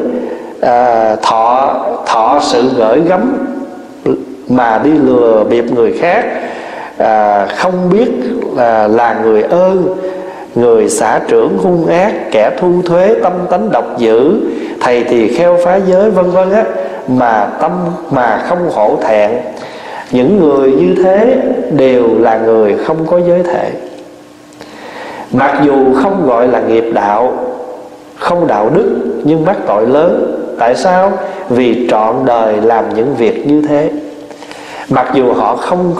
thọ sự gởi gắm mà đi lừa bịp người khác, không biết là người ơn, người xả trưởng hung ác, kẻ thu thuế, tâm tánh độc dữ, thầy thì kheo phá giới, vân vân á, mà không hổ thẹn. Những người như thế đều là người không có giới thể. Mặc dù không gọi là nghiệp đạo, không đạo đức, nhưng mắc tội lớn. Tại sao? Vì trọn đời làm những việc như thế. Mặc dù họ không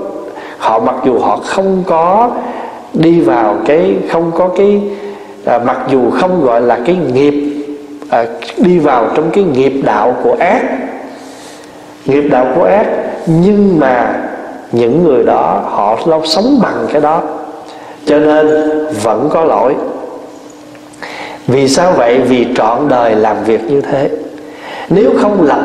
có đi vào cái, không có cái, mặc dù không gọi là cái nghiệp, đi vào trong cái nghiệp đạo của ác, nhưng mà những người đó họ lâu sống bằng cái đó, cho nên vẫn có lỗi. Vì sao vậy? Vì trọn đời làm việc như thế. Nếu không lập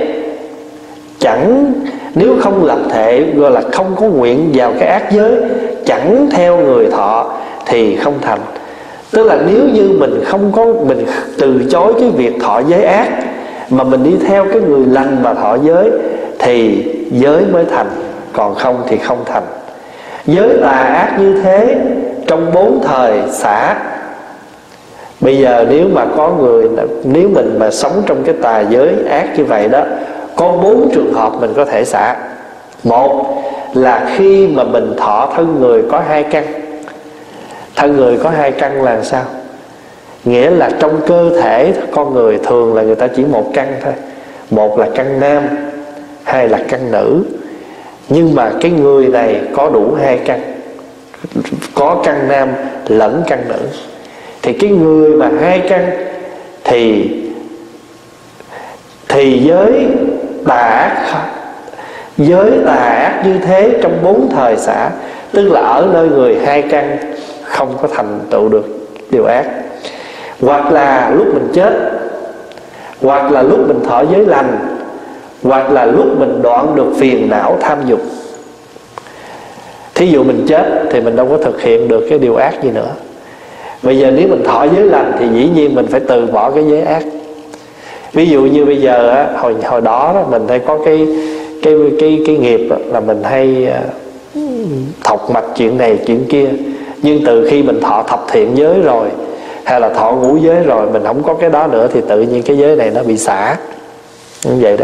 thể gọi là không có nguyện vào cái ác giới, chẳng theo người thọ thì không thành. Tức là nếu như mình từ chối cái việc thọ giới ác, mà mình đi theo cái người lành mà thọ giới, thì giới mới thành, còn không thì không thành. Giới tà ác như thế trong 4 thời xả. Bây giờ nếu mình mà sống trong cái tà giới ác như vậy đó, có 4 trường hợp mình có thể xả. Một là khi mà mình thọ thân người có 2 căn. Thân người có 2 căn là sao? Nghĩa là trong cơ thể con người thường là người ta chỉ 1 căn thôi. Một là căn nam, 2 là căn nữ. Nhưng mà cái người này có đủ 2 căn, có căn nam lẫn căn nữ. Thì cái người mà 2 căn thì giới tà ác như thế trong 4 thời xả. Tức là ở nơi người 2 căn không có thành tựu được điều ác. Hoặc là lúc mình chết, hoặc là lúc mình thọ giới lành, hoặc là lúc mình đoạn được phiền não tham dục. Thí dụ mình chết thì mình đâu có thực hiện được cái điều ác gì nữa. Bây giờ nếu mình thọ giới lành thì dĩ nhiên mình phải từ bỏ cái giới ác. Ví dụ như bây giờ á, hồi đó mình hay có cái nghiệp là mình hay thọc mạch chuyện này chuyện kia. Nhưng từ khi mình thọ thập thiện giới rồi, hay là thọ ngũ giới rồi, mình không có cái đó nữa, thì tự nhiên cái giới này nó bị xả. Như vậy đó.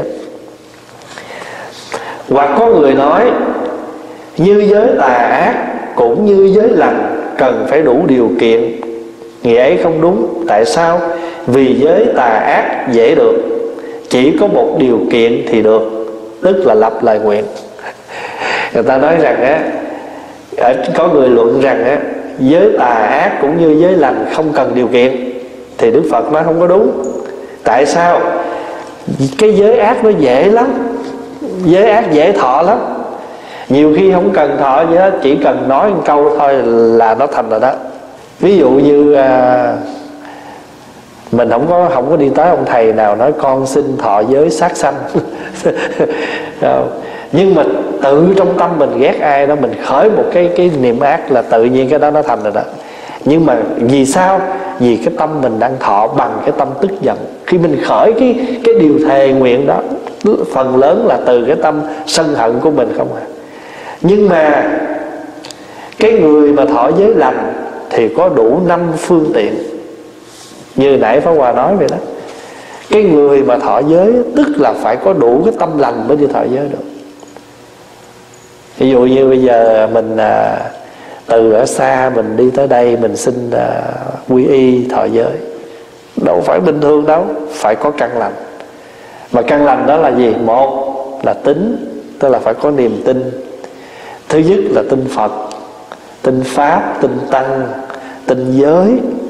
Hoặc có người nói như giới tà ác cũng như giới lành cần phải đủ điều kiện. Nghĩa ấy không đúng. Tại sao? Vì giới tà ác dễ được, chỉ có một điều kiện thì được, tức là lập lời nguyện. Người ta nói rằng á, có người luận rằng á, giới tà ác cũng như giới lành không cần điều kiện. Thì Đức Phật nói không có đúng. Tại sao? Cái giới ác nó dễ lắm, giới ác dễ thọ lắm. Nhiều khi không cần thọ gì hết, chỉ cần nói một câu thôi là nó thành rồi đó. Ví dụ như Mình không có đi tới ông thầy nào nói con xin thọ giới sát sanh. Nhưng mà tự trong tâm mình ghét ai đó, mình khởi một cái niệm ác là tự nhiên cái đó nó thành rồi đó. Nhưng mà vì sao? Vì cái tâm mình đang thọ bằng cái tâm tức giận. Khi mình khởi cái điều thề nguyện đó, phần lớn là từ cái tâm sân hận của mình không à. Nhưng mà cái người mà thọ giới lành thì có đủ 5 phương tiện, như nãy Pháp Hòa nói vậy đó. Cái người mà thọ giới tức là phải có đủ cái tâm lành mới đi thọ giới được. Ví dụ như bây giờ mình từ ở xa mình đi tới đây, mình xin quy y thọ giới, đâu phải bình thường đâu, phải có căn lành. Mà căn lành đó là gì? Một là tín, tức là phải có niềm tin. Thứ nhất là tin Phật, tin Pháp, tin Tăng, tin giới.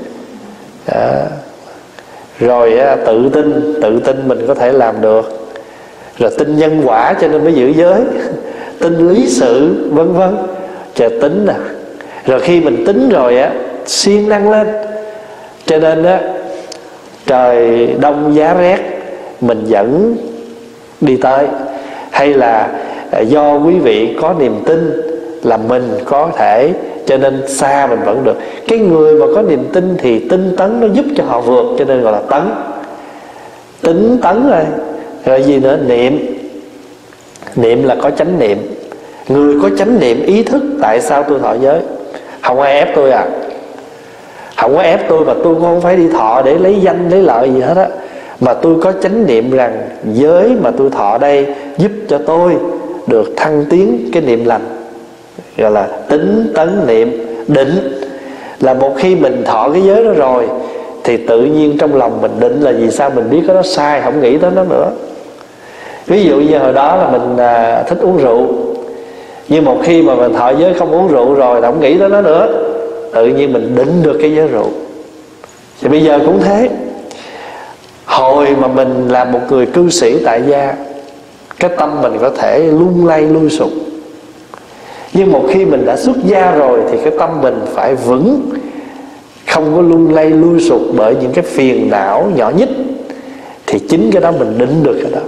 Rồi tự tin mình có thể làm được. Rồi tin nhân quả cho nên mới giữ giới. Tin lý sự vân vân. Chờ tính nè. Rồi khi mình tính rồi siêng năng lên. Cho nên trời đông giá rét mình vẫn đi tới. Hay là do quý vị có niềm tin là mình có thể, cho nên xa mình vẫn được. Cái người mà có niềm tin thì tinh tấn nó giúp cho họ vượt, cho nên gọi là tấn. Tính tấn rồi. Rồi gì nữa? Niệm là có chánh niệm. Người có chánh niệm ý thức tại sao tôi thọ giới. Không ai ép tôi à. Không có ép tôi và tôi không phải đi thọ để lấy danh lấy lợi gì hết á. Mà tôi có chánh niệm rằng giới mà tôi thọ đây giúp cho tôi được thăng tiến cái niệm lành, gọi là tính tấn niệm. Định là một khi mình thọ cái giới đó rồi thì tự nhiên trong lòng mình định là vì sao mình biết cái đó sai, không nghĩ tới nó nữa. Ví dụ như hồi đó là mình thích uống rượu, nhưng một khi mà mình thọ giới không uống rượu rồi, không nghĩ tới nó nữa, tự nhiên mình định được cái giới rượu. Thì bây giờ cũng thế. Hồi mà mình là một người cư sĩ tại gia, cái tâm mình có thể lung lay lui sụp. Nhưng một khi mình đã xuất gia rồi thì cái tâm mình phải vững, không có lung lay lui sụp bởi những cái phiền não nhỏ nhất. Thì chính cái đó mình định được cái đó.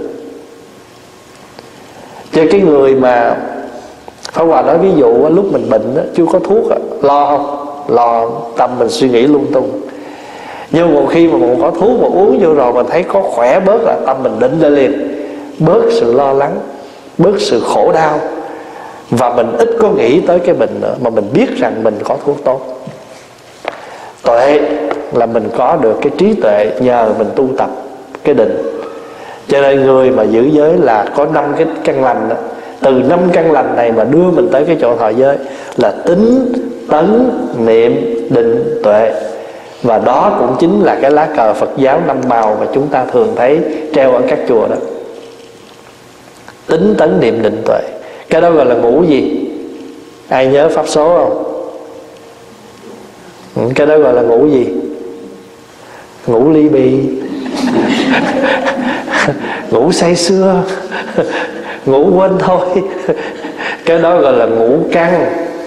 Cho cái người mà Pháp Hòa nói ví dụ lúc mình bệnh đó, chưa có thuốc đó, lo không? Lo, tâm mình suy nghĩ lung tung. Nhưng một khi mà mình có thuốc mà uống vô rồi, mình thấy có khỏe bớt là tâm mình định ra liền. Bớt sự lo lắng, bớt sự khổ đau. Và mình ít có nghĩ tới cái bệnh nữa, mà mình biết rằng mình có thuốc tốt. Tuệ là mình có được cái trí tuệ nhờ mình tu tập cái định. Cho nên người mà giữ giới là có 5 cái căn lành đó. Từ 5 căn lành này mà đưa mình tới cái chỗ thọ giới là tính, tấn, niệm, định, tuệ. Và đó cũng chính là cái lá cờ Phật giáo 5 màu mà chúng ta thường thấy treo ở các chùa đó. Tính, tấn, niệm, định, tuệ. Cái đó gọi là ngũ gì? Ai nhớ pháp số không? Cái đó gọi là ngũ gì? Ngũ ly bì. Ngủ say sưa. Ngủ quên thôi. Cái đó gọi là ngũ căn.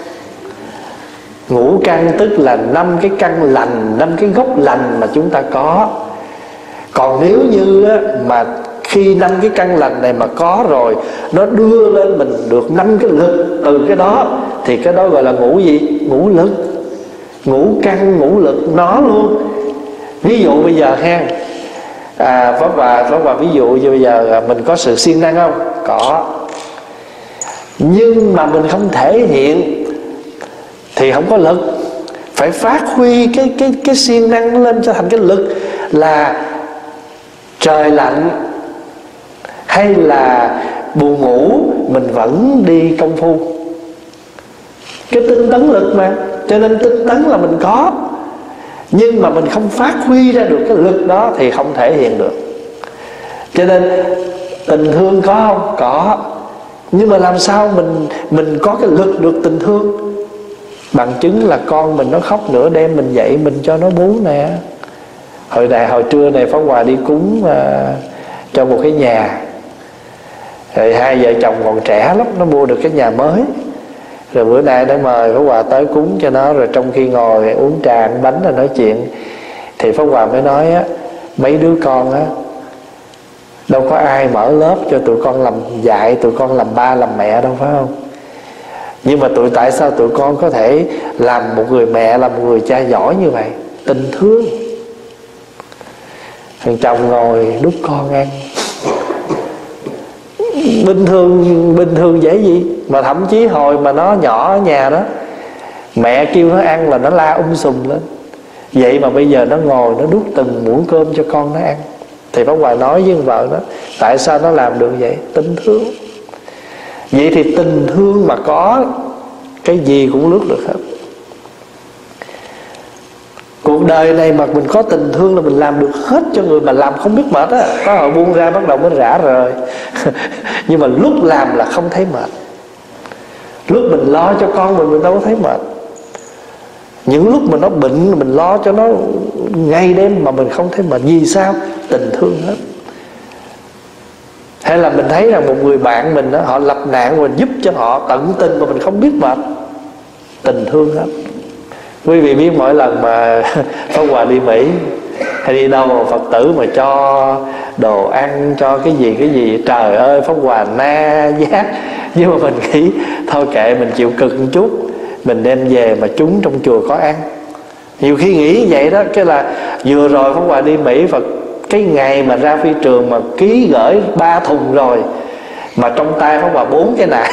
Ngũ căn tức là 5 cái căn lành, 5 cái gốc lành mà chúng ta có. Còn nếu như mà khi 5 cái căn lành này mà có rồi, nó đưa lên mình được 5 cái lực từ cái đó, thì cái đó gọi là ngũ gì? Ngũ lực. Ngũ căn, ngũ lực nó luôn. Ví dụ bây giờ ha, Pháp Hòa ví dụ như bây giờ mình có sự siêng năng không? Có. Nhưng mà mình không thể hiện thì không có lực. Phải phát huy cái siêng năng lên cho thành cái lực. Là trời lạnh hay là buồn ngủ, mình vẫn đi công phu. Cái tinh tấn lực mà. Cho nên tinh tấn là mình có, nhưng mà mình không phát huy ra được cái lực đó thì không thể hiện được. Cho nên tình thương có không? Có. Nhưng mà làm sao mình có cái lực được tình thương? Bằng chứng là con mình nó khóc nửa đêm mình dậy mình cho nó bú nè. Hồi trưa này Pháp Hòa đi cúng cho một cái nhà. Rồi hai vợ chồng còn trẻ lắm, nó mua được cái nhà mới. Rồi bữa nay nó mời Pháp Hòa tới cúng cho nó. Rồi trong khi ngồi uống trà ăn bánh rồi nói chuyện, Thì Pháp Hòa mới nói á, mấy đứa con á, đâu có ai mở lớp cho tụi con làm dạy tụi con làm ba làm mẹ đâu, phải không? Nhưng mà tại sao tụi con có thể làm một người mẹ, làm một người cha giỏi như vậy? Tình thương. Thằng chồng ngồi đút con ăn, bình thường dễ gì. Mà thậm chí hồi mà nó nhỏ ở nhà đó, mẹ kêu nó ăn là nó la sùm lên. Vậy mà bây giờ nó ngồi nó đút từng muỗng cơm cho con nó ăn. Thì Pháp Hòa nói với vợ đó, tại sao nó làm được vậy? Tình thương. Vậy thì tình thương mà có, cái gì cũng lướt được hết. Cuộc đời này mà mình có tình thương là mình làm được hết cho người, mà làm không biết mệt á. Có hồi buông ra bắt đầu mới rã rời. Nhưng mà lúc làm là không thấy mệt. Lúc mình lo cho con mình đâu có thấy mệt. Những lúc mà nó bệnh mình lo cho nó ngày đêm mà mình không thấy mệt. Vì sao? Tình thương hết. Hay là mình thấy rằng một người bạn mình đó, họ lập nạn, mình giúp cho họ tận tình mà mình không biết mệt. Tình thương hết. Quý vị biết mỗi lần mà Pháp Hòa đi Mỹ hay đi đâu Phật tử mà cho đồ ăn, cho cái gì, trời ơi Pháp Hòa na giác. Nhưng mà mình nghĩ thôi kệ, mình chịu cực một chút, mình đem về mà chúng trong chùa có ăn. Nhiều khi nghĩ vậy đó. Cái là vừa rồi Pháp Hòa đi Mỹ, Phật cái ngày mà ra phi trường mà ký gửi 3 thùng rồi, mà trong tay Pháp Hòa 4 cái nải.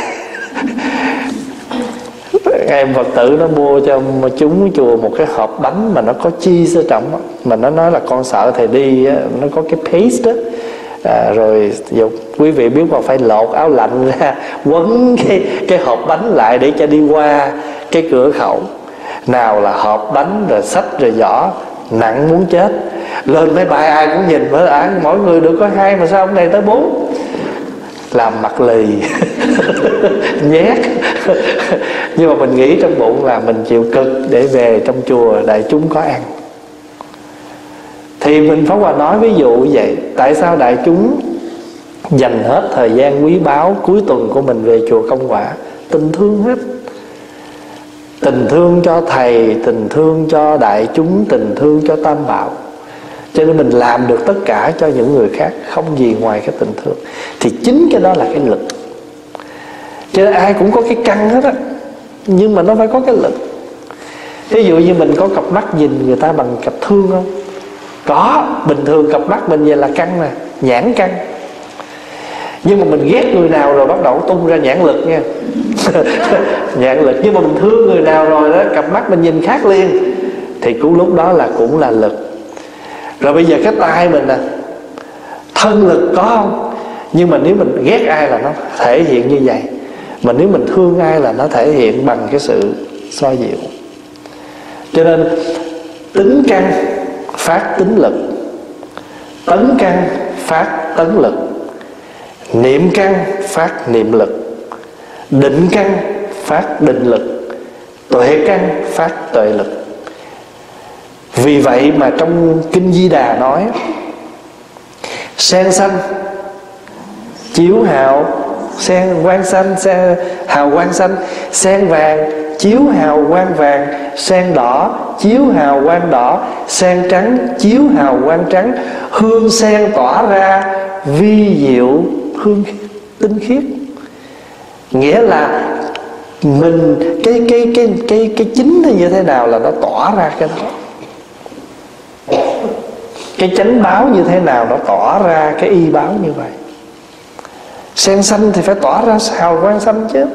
Em Phật tử nó mua cho chúng chùa một cái hộp bánh mà nó có cheese ở trong đó. Mà nó nói là con sợ thầy đi á, nó có cái paste đó. Rồi giờ quý vị biết mà phải lột áo lạnh ra, quấn cái hộp bánh lại để cho đi qua cái cửa khẩu. Nào là hộp bánh rồi xách rồi giỏ, nặng muốn chết. Lên máy bay ai cũng nhìn với mỗi người được có 2 mà sao ông này tới 4. Làm mặt lì. Nhét. Nhưng mà mình nghĩ trong bụng là mình chịu cực để về trong chùa đại chúng có ăn. Thì mình Pháp Hòa nói ví dụ như vậy. Tại sao đại chúng dành hết thời gian quý báu cuối tuần của mình về chùa Công Quả? Tình thương hết. Tình thương cho thầy, tình thương cho đại chúng, tình thương cho tam bảo. Cho nên mình làm được tất cả cho những người khác, không gì ngoài cái tình thương. Thì chính cái đó là cái lực. Cho nên ai cũng có cái căn hết á, nhưng mà nó phải có cái lực. Ví dụ như mình có cặp mắt nhìn người ta bằng cặp thương không? Có. Bình thường cặp mắt mình vậy là căn nè, nhãn căn. Nhưng mà mình ghét người nào rồi bắt đầu tung ra nhãn lực nha. Nhãn lực. Nhưng mà mình thương người nào rồi đó, cặp mắt mình nhìn khác liền, thì cũng lúc đó là cũng là lực. Rồi bây giờ cái tai mình nè, thân lực có không? Nhưng mà nếu mình ghét ai là nó thể hiện như vậy. Mà nếu mình thương ai là nó thể hiện bằng cái sự xoa dịu. Cho nên tính căn phát tính lực, tấn căn phát tấn lực, niệm căn phát niệm lực, định căn phát định lực, tuệ căn phát tuệ lực. Vì vậy mà trong Kinh Di Đà nói: sen xanh chiếu hào, sen quang xanh, sen hào quang xanh, sen vàng chiếu hào quang vàng, sen đỏ chiếu hào quang đỏ, sen trắng chiếu hào quang trắng. Hương sen tỏa ra vi diệu hương tinh khiết. Nghĩa là mình cái chính nó như thế nào là nó tỏa ra cái đó. Cái chánh báo như thế nào nó tỏa ra cái y báo như vậy. Sen xanh thì phải tỏa ra hào quang xanh chứ.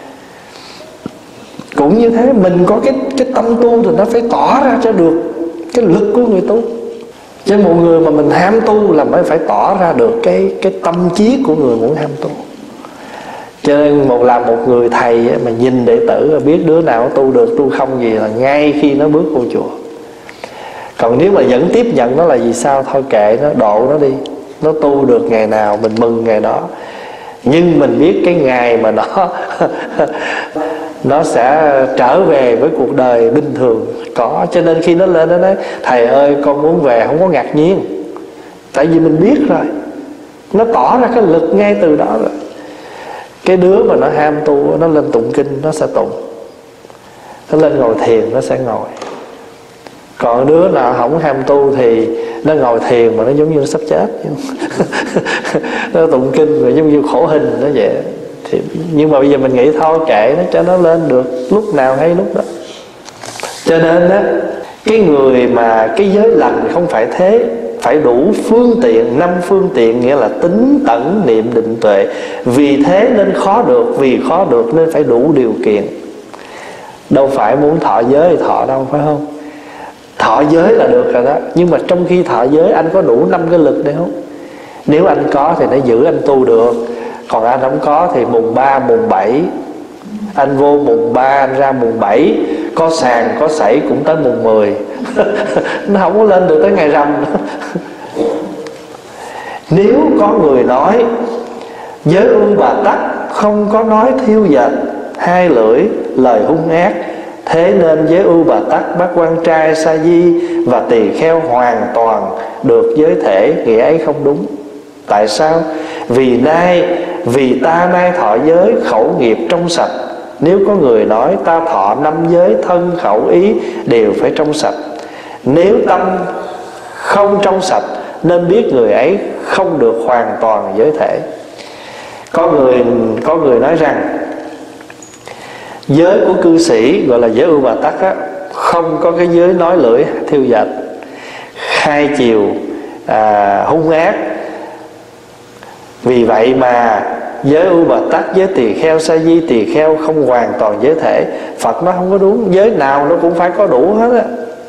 Cũng như thế, mình có cái tâm tu thì nó phải tỏa ra cho được cái lực của người tu. Chứ một người mà mình ham tu là mới phải tỏ ra được cái tâm trí của người muốn ham tu. Cho nên một người thầy mà nhìn đệ tử biết đứa nào tu được tu không gì là ngay khi nó bước vô chùa. Còn nếu mà vẫn tiếp nhận nó là vì sao? Thôi kệ nó, độ nó đi. Nó tu được ngày nào mình mừng ngày đó. Nhưng mình biết cái ngày mà nó sẽ trở về với cuộc đời bình thường có. Cho nên khi nó lên nó nói: thầy ơi con muốn về, không có ngạc nhiên. Tại vì mình biết rồi, nó tỏ ra cái lực ngay từ đó rồi. Cái đứa mà nó ham tu, nó lên tụng kinh nó sẽ tụng, nó lên ngồi thiền nó sẽ ngồi. Còn đứa nào không ham tu thì nó ngồi thiền mà nó giống như nó sắp chết. Nó tụng kinh rồi giống như khổ hình nó vậy. Thì, nhưng mà bây giờ mình nghĩ thôi kệ nó cho nó lên được lúc nào hay lúc đó. Cho nên á, cái người mà cái giới lành không phải thế, phải đủ phương tiện, 5 phương tiện, nghĩa là tính, tẩn, niệm, định, tuệ. Vì thế nên khó được, vì khó được nên phải đủ điều kiện. Đâu phải muốn thọ giới thì thọ đâu, phải không? Thọ giới là được rồi đó. Nhưng mà trong khi thọ giới anh có đủ 5 cái lực đấy không? Nếu anh có thì nó giữ anh tu được. Còn anh không có thì mùng 3, mùng 7 anh vô mùng 3, anh ra mùng 7, có sàn, có sảy cũng tới mùng 10. Nó không có lên được tới ngày rằm. Nếu có người nói giới ưu bà tắc không có nói thiêu dệt, hai lưỡi, lời hung ác, thế nên giới ưu bà tắc, bát quan trai, sa di và tỳ kheo hoàn toàn được giới thể, nghĩa ấy không đúng. Tại sao? Vì ta nay thọ giới, khẩu nghiệp trong sạch. Nếu có người nói ta thọ 5 giới, thân, khẩu, ý đều phải trong sạch. Nếu tâm không trong sạch nên biết người ấy không được hoàn toàn giới thể. Có người nói rằng giới của cư sĩ gọi là giới ưu bà tắc á, không có cái giới nói lưỡi thiêu dệt, hai chiều, hung ác. Vì vậy mà giới ưu bà tắc, giới tỳ kheo, sa di, tỳ kheo không hoàn toàn giới thể. Phật nó không có đúng, giới nào nó cũng phải có đủ hết á.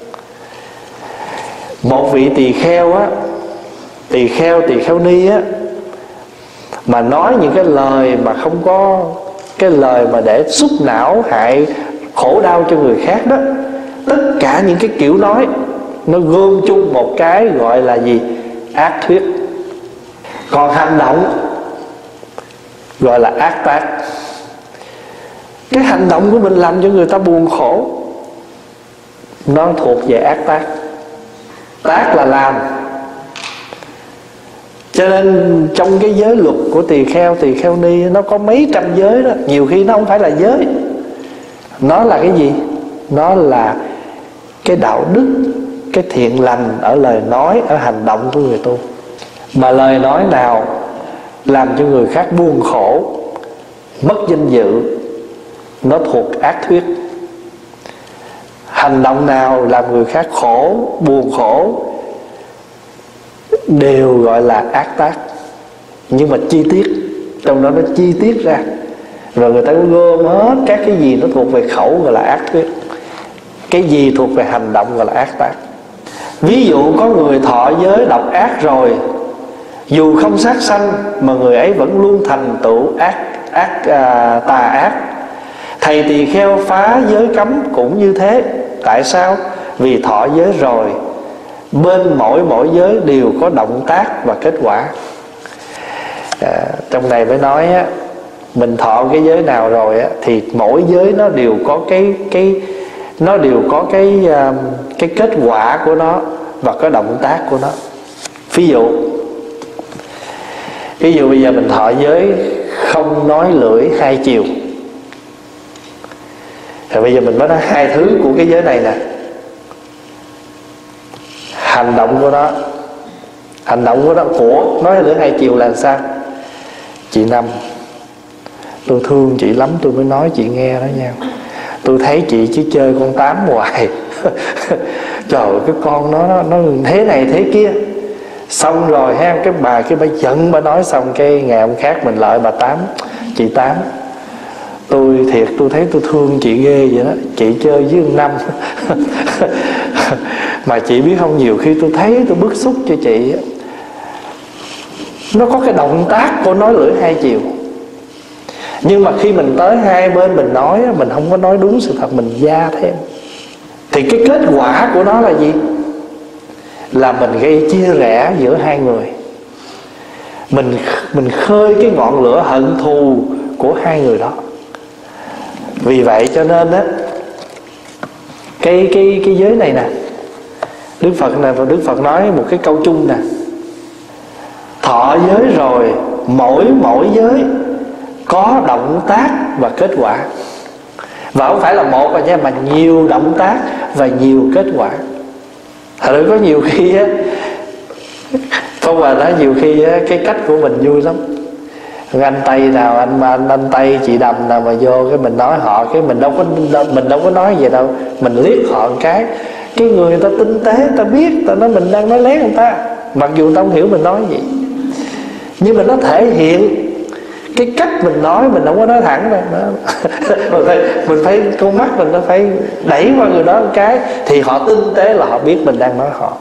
Một vị tỳ kheo á, tỳ kheo ni á, mà nói những cái lời mà không có cái lời mà để xúc não hại khổ đau cho người khác đó, tất cả những cái kiểu nói nó gom chung một cái gọi là gì? Ác thuyết. Còn hành động gọi là ác tác. Cái hành động của mình làm cho người ta buồn khổ, nó thuộc về ác tác. Tác là làm. Cho nên trong cái giới luật của tỳ kheo ni, nó có mấy trăm giới đó. Nhiều khi nó không phải là giới, nó là cái gì? Nó là cái đạo đức, cái thiện lành ở lời nói, ở hành động của người tu. Mà lời nói nào làm cho người khác buồn khổ, mất danh dự, nó thuộc ác thuyết. Hành động nào làm người khác khổ, buồn khổ, đều gọi là ác tác. Nhưng mà chi tiết, trong đó nó chi tiết ra, rồi người ta có gom hết các cái gì nó thuộc về khẩu gọi là ác thuyết, cái gì thuộc về hành động gọi là ác tác. Ví dụ có người thọ giới độc ác rồi, dù không sát sanh mà người ấy vẫn luôn thành tựu tà ác. Thầy tỳ kheo phá giới cấm cũng như thế. Tại sao? Vì thọ giới rồi, bên mỗi giới đều có động tác và kết quả. Trong này mới nói á, mình thọ cái giới nào rồi á, thì mỗi giới nó đều có cái kết quả của nó và cái động tác của nó. Ví dụ bây giờ mình thọ giới không nói lưỡi hai chiều. Rồi bây giờ mình mới nói hai thứ của cái giới này nè. Hành động của nó của nói lưỡi hai chiều là sao? Chị Năm, tôi thương chị lắm, tôi mới nói chị nghe đó nha. Tôi thấy chị chỉ chơi con Tám hoài. Trời ơi, cái con nó thế này thế kia. Xong rồi ha, cái bà giận, bà nói xong cái ngày hôm khác mình lại bà Tám, chị Tám, tôi thiệt tôi thấy tôi thương chị ghê vậy đó. Chị chơi với ông Năm mà chị biết không, nhiều khi tôi thấy tôi bức xúc cho chị. Nó có cái động tác của nói lưỡi hai chiều. Nhưng mà khi mình tới hai bên mình nói, mình không có nói đúng sự thật, mình gia thêm, thì cái kết quả của nó là gì? Là mình gây chia rẽ giữa hai người. Mình khơi cái ngọn lửa hận thù của hai người đó. Vì vậy cho nên á, cái giới này nè, Đức Phật nói một cái câu chung nè: thọ giới rồi, mỗi giới có động tác và kết quả. Và không phải là một mà nha, mà nhiều động tác và nhiều kết quả. Thật ra có nhiều khi á, Pháp Hòa nói nhiều khi á, cái cách của mình vui lắm. Anh Tây nào, anh Tây chị Đầm nào mà vô cái mình nói họ, cái mình đâu có nói gì đâu, mình liếc họ một cái người ta tinh tế, ta biết, ta nói mình đang nói lén người ta, mặc dù ta không hiểu mình nói gì, nhưng mà nó thể hiện cái cách mình nói, mình không có nói thẳng đâu đó. mình phải con mắt mình nó phải đẩy qua người đó một cái thì họ tinh tế là họ biết mình đang nói họ.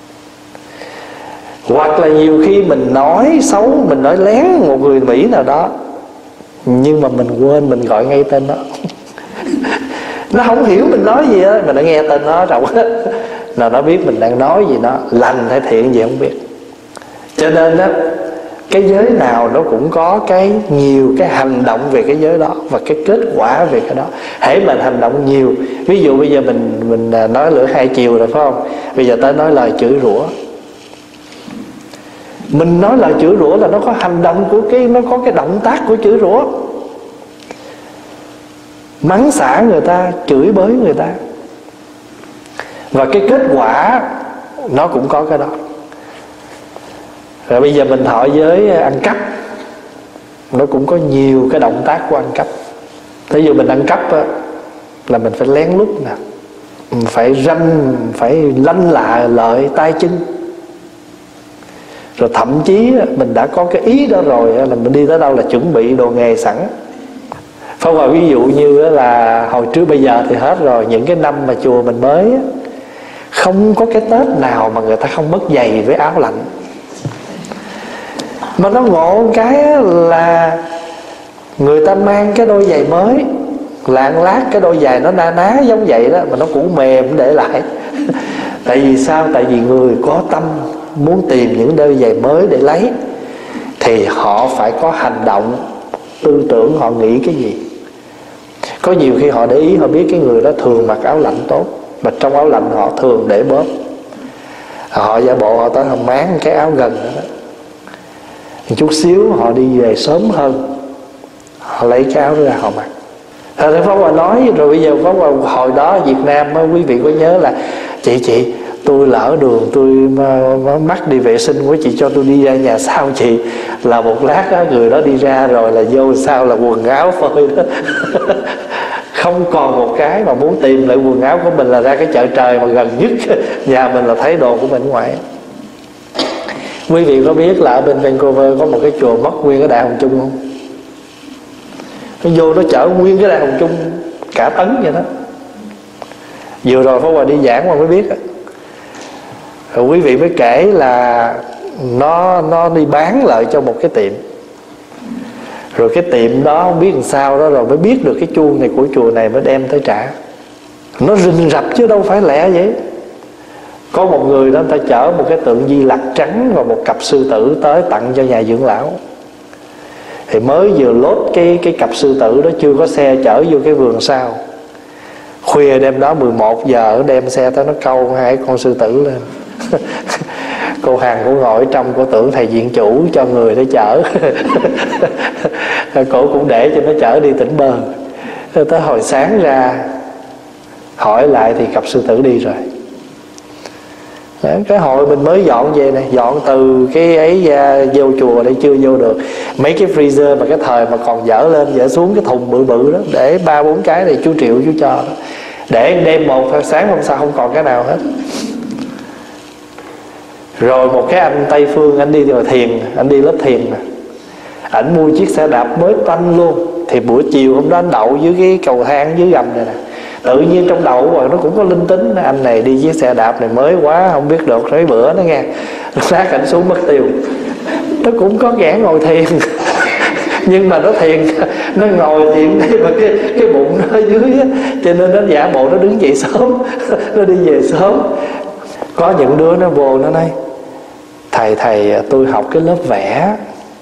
Hoặc là nhiều khi mình nói xấu, mình nói lén một người Mỹ nào đó, nhưng mà mình quên mình gọi ngay tên nó. Nó không hiểu mình nói gì á, mà nó nghe tên nó rồi là nó biết mình đang nói gì, nó lành hay thiện gì không biết. Cho nên đó, cái giới nào nó cũng có nhiều cái hành động về cái giới đó và cái kết quả về cái đó. Hễ mình hành động nhiều, ví dụ bây giờ mình nói lửa hai chiều rồi phải không? Bây giờ tới nói lời chửi rủa. Mình nói lời chửi rủa là nó có hành động của nó có cái động tác của chửi rủa. Mắng xả người ta, chửi bới người ta. Và cái kết quả nó cũng có cái đó. Rồi bây giờ mình thọ giới ăn cắp, nó cũng có nhiều cái động tác của ăn cắp. Thí dụ mình ăn cắp á, là mình phải lén lút nè, phải lanh lạ lợi tay chân. Rồi thậm chí mình đã có cái ý đó rồi là mình đi tới đâu là chuẩn bị đồ nghề sẵn. Pháp Hòa ví dụ như là hồi trước, bây giờ thì hết rồi, những cái năm mà chùa mình mới, không có cái Tết nào mà người ta không mất giày với áo lạnh. Mà nó ngộ cái là người ta mang cái đôi giày mới, lạng lát cái đôi giày nó na ná giống vậy đó, mà nó cũng mềm để lại. Tại vì sao? Tại vì người có tâm muốn tìm những đôi giày mới để lấy, thì họ phải có hành động, tư tưởng họ nghĩ cái gì. Có nhiều khi họ để ý, họ biết cái người đó thường mặc áo lạnh tốt, mà trong áo lạnh họ thường để bóp. Họ giả bộ họ tới họ máng cái áo gần đó, một chút xíu họ đi về sớm hơn, họ lấy cái áo ra họ mặc. Thế Pháp Hòa nói rồi, bây giờ Pháp Hòa hồi đó ở Việt Nam quý vị có nhớ là chị tôi lỡ đường, tôi mắc đi vệ sinh của chị, cho tôi đi ra nhà sau chị. Là một lát đó, người đó đi ra rồi là vô sau là quần áo phơi đó. Không còn một cái mà muốn tìm lại quần áo của mình là ra cái chợ trời mà gần nhất nhà mình là thấy đồ của mình ngoài. Quý vị có biết là ở bên Vancouver có một cái chùa mất nguyên cái Đại Hồng Chung không? Nó vô nó chở nguyên cái Đại Hồng Chung cả tấn vậy đó. Vừa rồi Pháp Hòa đi giảng mà mới biết. Rồi quý vị mới kể là nó đi bán lại cho một cái tiệm. Rồi cái tiệm đó không biết làm sao đó, rồi mới biết được cái chuông này của chùa này, mới đem tới trả. Nó rình rập chứ đâu phải lẻ vậy. Có một người đó, người ta chở một cái tượng Di Lặc trắng và một cặp sư tử tới tặng cho nhà dưỡng lão. Thì mới vừa lốt cái cặp sư tử đó, chưa có xe chở vô cái vườn sau. Khuya đêm đó 11 giờ đem xe tới, nó câu hai con sư tử lên. Cô Hằng cũng ngồi ở trong, cô tưởng thầy viện chủ cho người để chở. Cổ cũng để cho nó chở đi Tỉnh Bơ. Tới hồi sáng ra hỏi lại thì cặp sư tử đi rồi. Cái hội mình mới dọn về này, dọn từ cái ấy ra vô chùa đây chưa vô được. Mấy cái freezer mà cái thời mà còn dỡ lên dỡ xuống, cái thùng bự bự đó, để 3-4 cái này chú Triệu chú cho đó. Để đêm một sáng hôm sau không còn cái nào hết. Rồi một cái anh Tây Phương, anh đi vào thiền, anh đi lớp thiền nè, ảnh mua chiếc xe đạp mới toanh luôn. Thì buổi chiều hôm đó anh đậu dưới cái cầu thang dưới gầm này nè, tự nhiên trong đầu rồi nó cũng có linh tính, anh này đi chiếc xe đạp này mới quá, không biết được mấy bữa nó nghe lát ảnh xuống mất tiêu. Nó cũng có ghẻ ngồi thiền nhưng mà nó thiền, nó ngồi thiền mà cái bụng nó ở dưới á, cho nên nó giả bộ nó đứng dậy sớm, nó đi về sớm. Có những đứa nó vô nó nói: thầy tôi học cái lớp vẽ,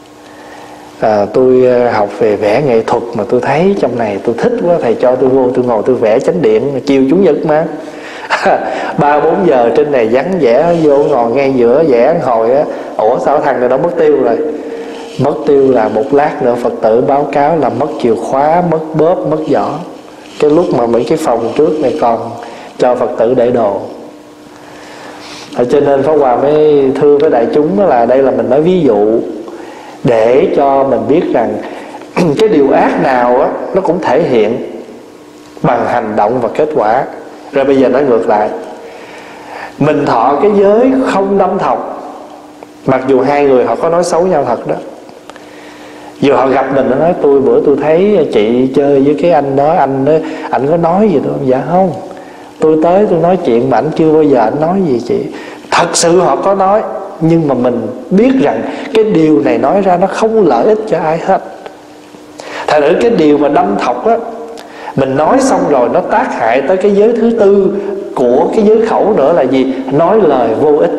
tôi học về vẽ nghệ thuật mà tôi thấy trong này tôi thích quá, thầy cho tôi vô tôi ngồi tôi vẽ chánh điện chiều chủ nhật mà. 3-4 giờ trên này vắng vẻ, vô ngồi ngay giữa vẽ hồi á. Ủa sao thằng này nó mất tiêu rồi? Mất tiêu là một lát nữa Phật tử báo cáo là mất chìa khóa, mất bóp, mất giỏ. Cái lúc mà mấy cái phòng trước này còn cho Phật tử để đồ. Cho nên Pháp Hòa mới thưa với đại chúng đó là đây là mình nói ví dụ để cho mình biết rằng cái điều ác nào á, nó cũng thể hiện bằng hành động và kết quả. Rồi bây giờ nói ngược lại, mình thọ cái giới không đâm thọc, mặc dù hai người họ có nói xấu nhau thật đó. Dù họ gặp mình, nó nói bữa tôi thấy chị chơi với cái anh đó, anh có nói gì đâu. Dạ không, tôi tới tôi nói chuyện mà anh chưa bao giờ anh nói gì chị. Thật sự họ có nói, nhưng mà mình biết rằng cái điều này nói ra nó không lợi ích cho ai hết. Thật ra cái điều mà đâm thọc á, mình nói xong rồi nó tác hại tới cái giới thứ tư của cái giới khẩu nữa là gì? Nói lời vô ích.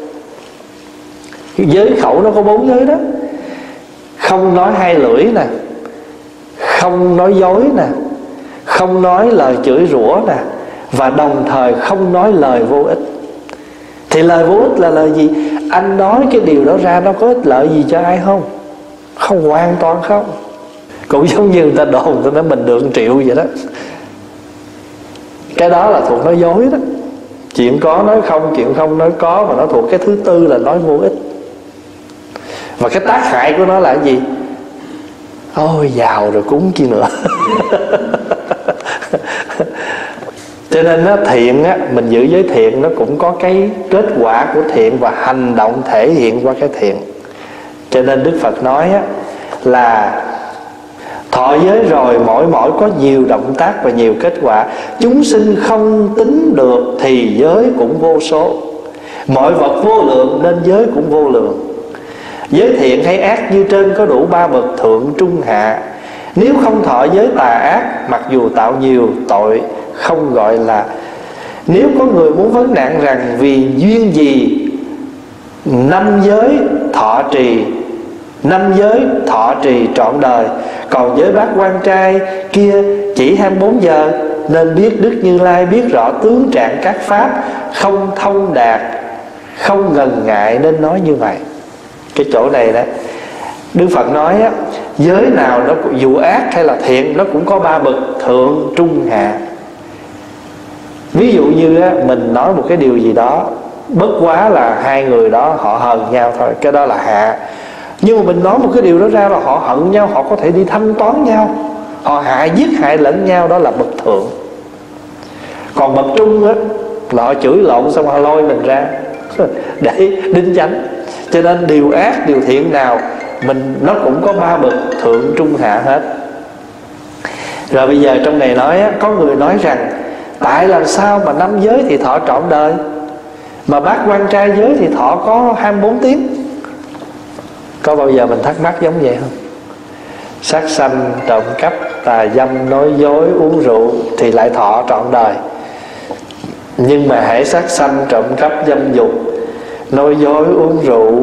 Giới khẩu nó có 4 giới đó: không nói hai lưỡi nè, không nói dối nè, không nói lời chửi rủa nè, và đồng thời không nói lời vô ích. Thì lời vô ích là lời gì? Anh nói cái điều đó ra nó có ích lợi gì cho ai không? Không, hoàn toàn không. Cũng giống như người ta đồn tôi nói mình được 1 triệu vậy đó. Cái đó là thuộc nói dối đó. Chuyện có nói không, chuyện không nói có, mà nó thuộc cái thứ tư là nói vô ích. Và cái tác hại của nó là cái gì? Ôi giàu rồi cúng chi nữa. Cho nên á, thiện á, mình giữ giới thiện nó cũng có cái kết quả của thiện và hành động thể hiện qua cái thiện. Cho nên Đức Phật nói á, là thọ giới rồi mỗi có nhiều động tác và nhiều kết quả. Chúng sinh không tính được thì giới cũng vô số. Mọi vật vô lượng nên giới cũng vô lượng. Giới thiện hay ác như trên có đủ 3 bậc thượng trung hạ. Nếu không thọ giới tà ác, mặc dù tạo nhiều tội không gọi là. Nếu có người muốn vấn nạn rằng vì duyên gì 5 giới thọ trì trọn đời, còn giới bát quan trai kia chỉ 24 giờ, nên biết Đức Như Lai biết rõ tướng trạng các pháp, không thông đạt, không ngần ngại nên nói như vậy. Cái chỗ này đó Đức Phật nói á, giới nào nó dù ác hay là thiện, nó cũng có 3 bậc thượng trung hạ. Ví dụ như á, mình nói một cái điều gì đó, bất quá là hai người đó họ hờn nhau thôi, cái đó là hạ. Nhưng mà mình nói một cái điều đó ra là họ hận nhau, họ có thể đi thanh toán nhau, họ giết hại lẫn nhau, đó là bậc thượng. Còn bậc trung á, là họ chửi lộn xong họ lôi mình ra để đính chánh. Cho nên điều ác, điều thiện nào nó cũng có 3 bậc thượng trung hạ hết. Rồi bây giờ trong này nói á, có người nói rằng tại làm sao mà 5 giới thì thọ trọn đời, mà bát quan trai giới thì thọ có 24 tiếng. Có bao giờ mình thắc mắc giống vậy không? Sát sanh, trộm cắp, tà dâm, nói dối, uống rượu thì lại thọ trọn đời. Nhưng mà hễ sát sanh, trộm cắp, dâm dục, nói dối, uống rượu,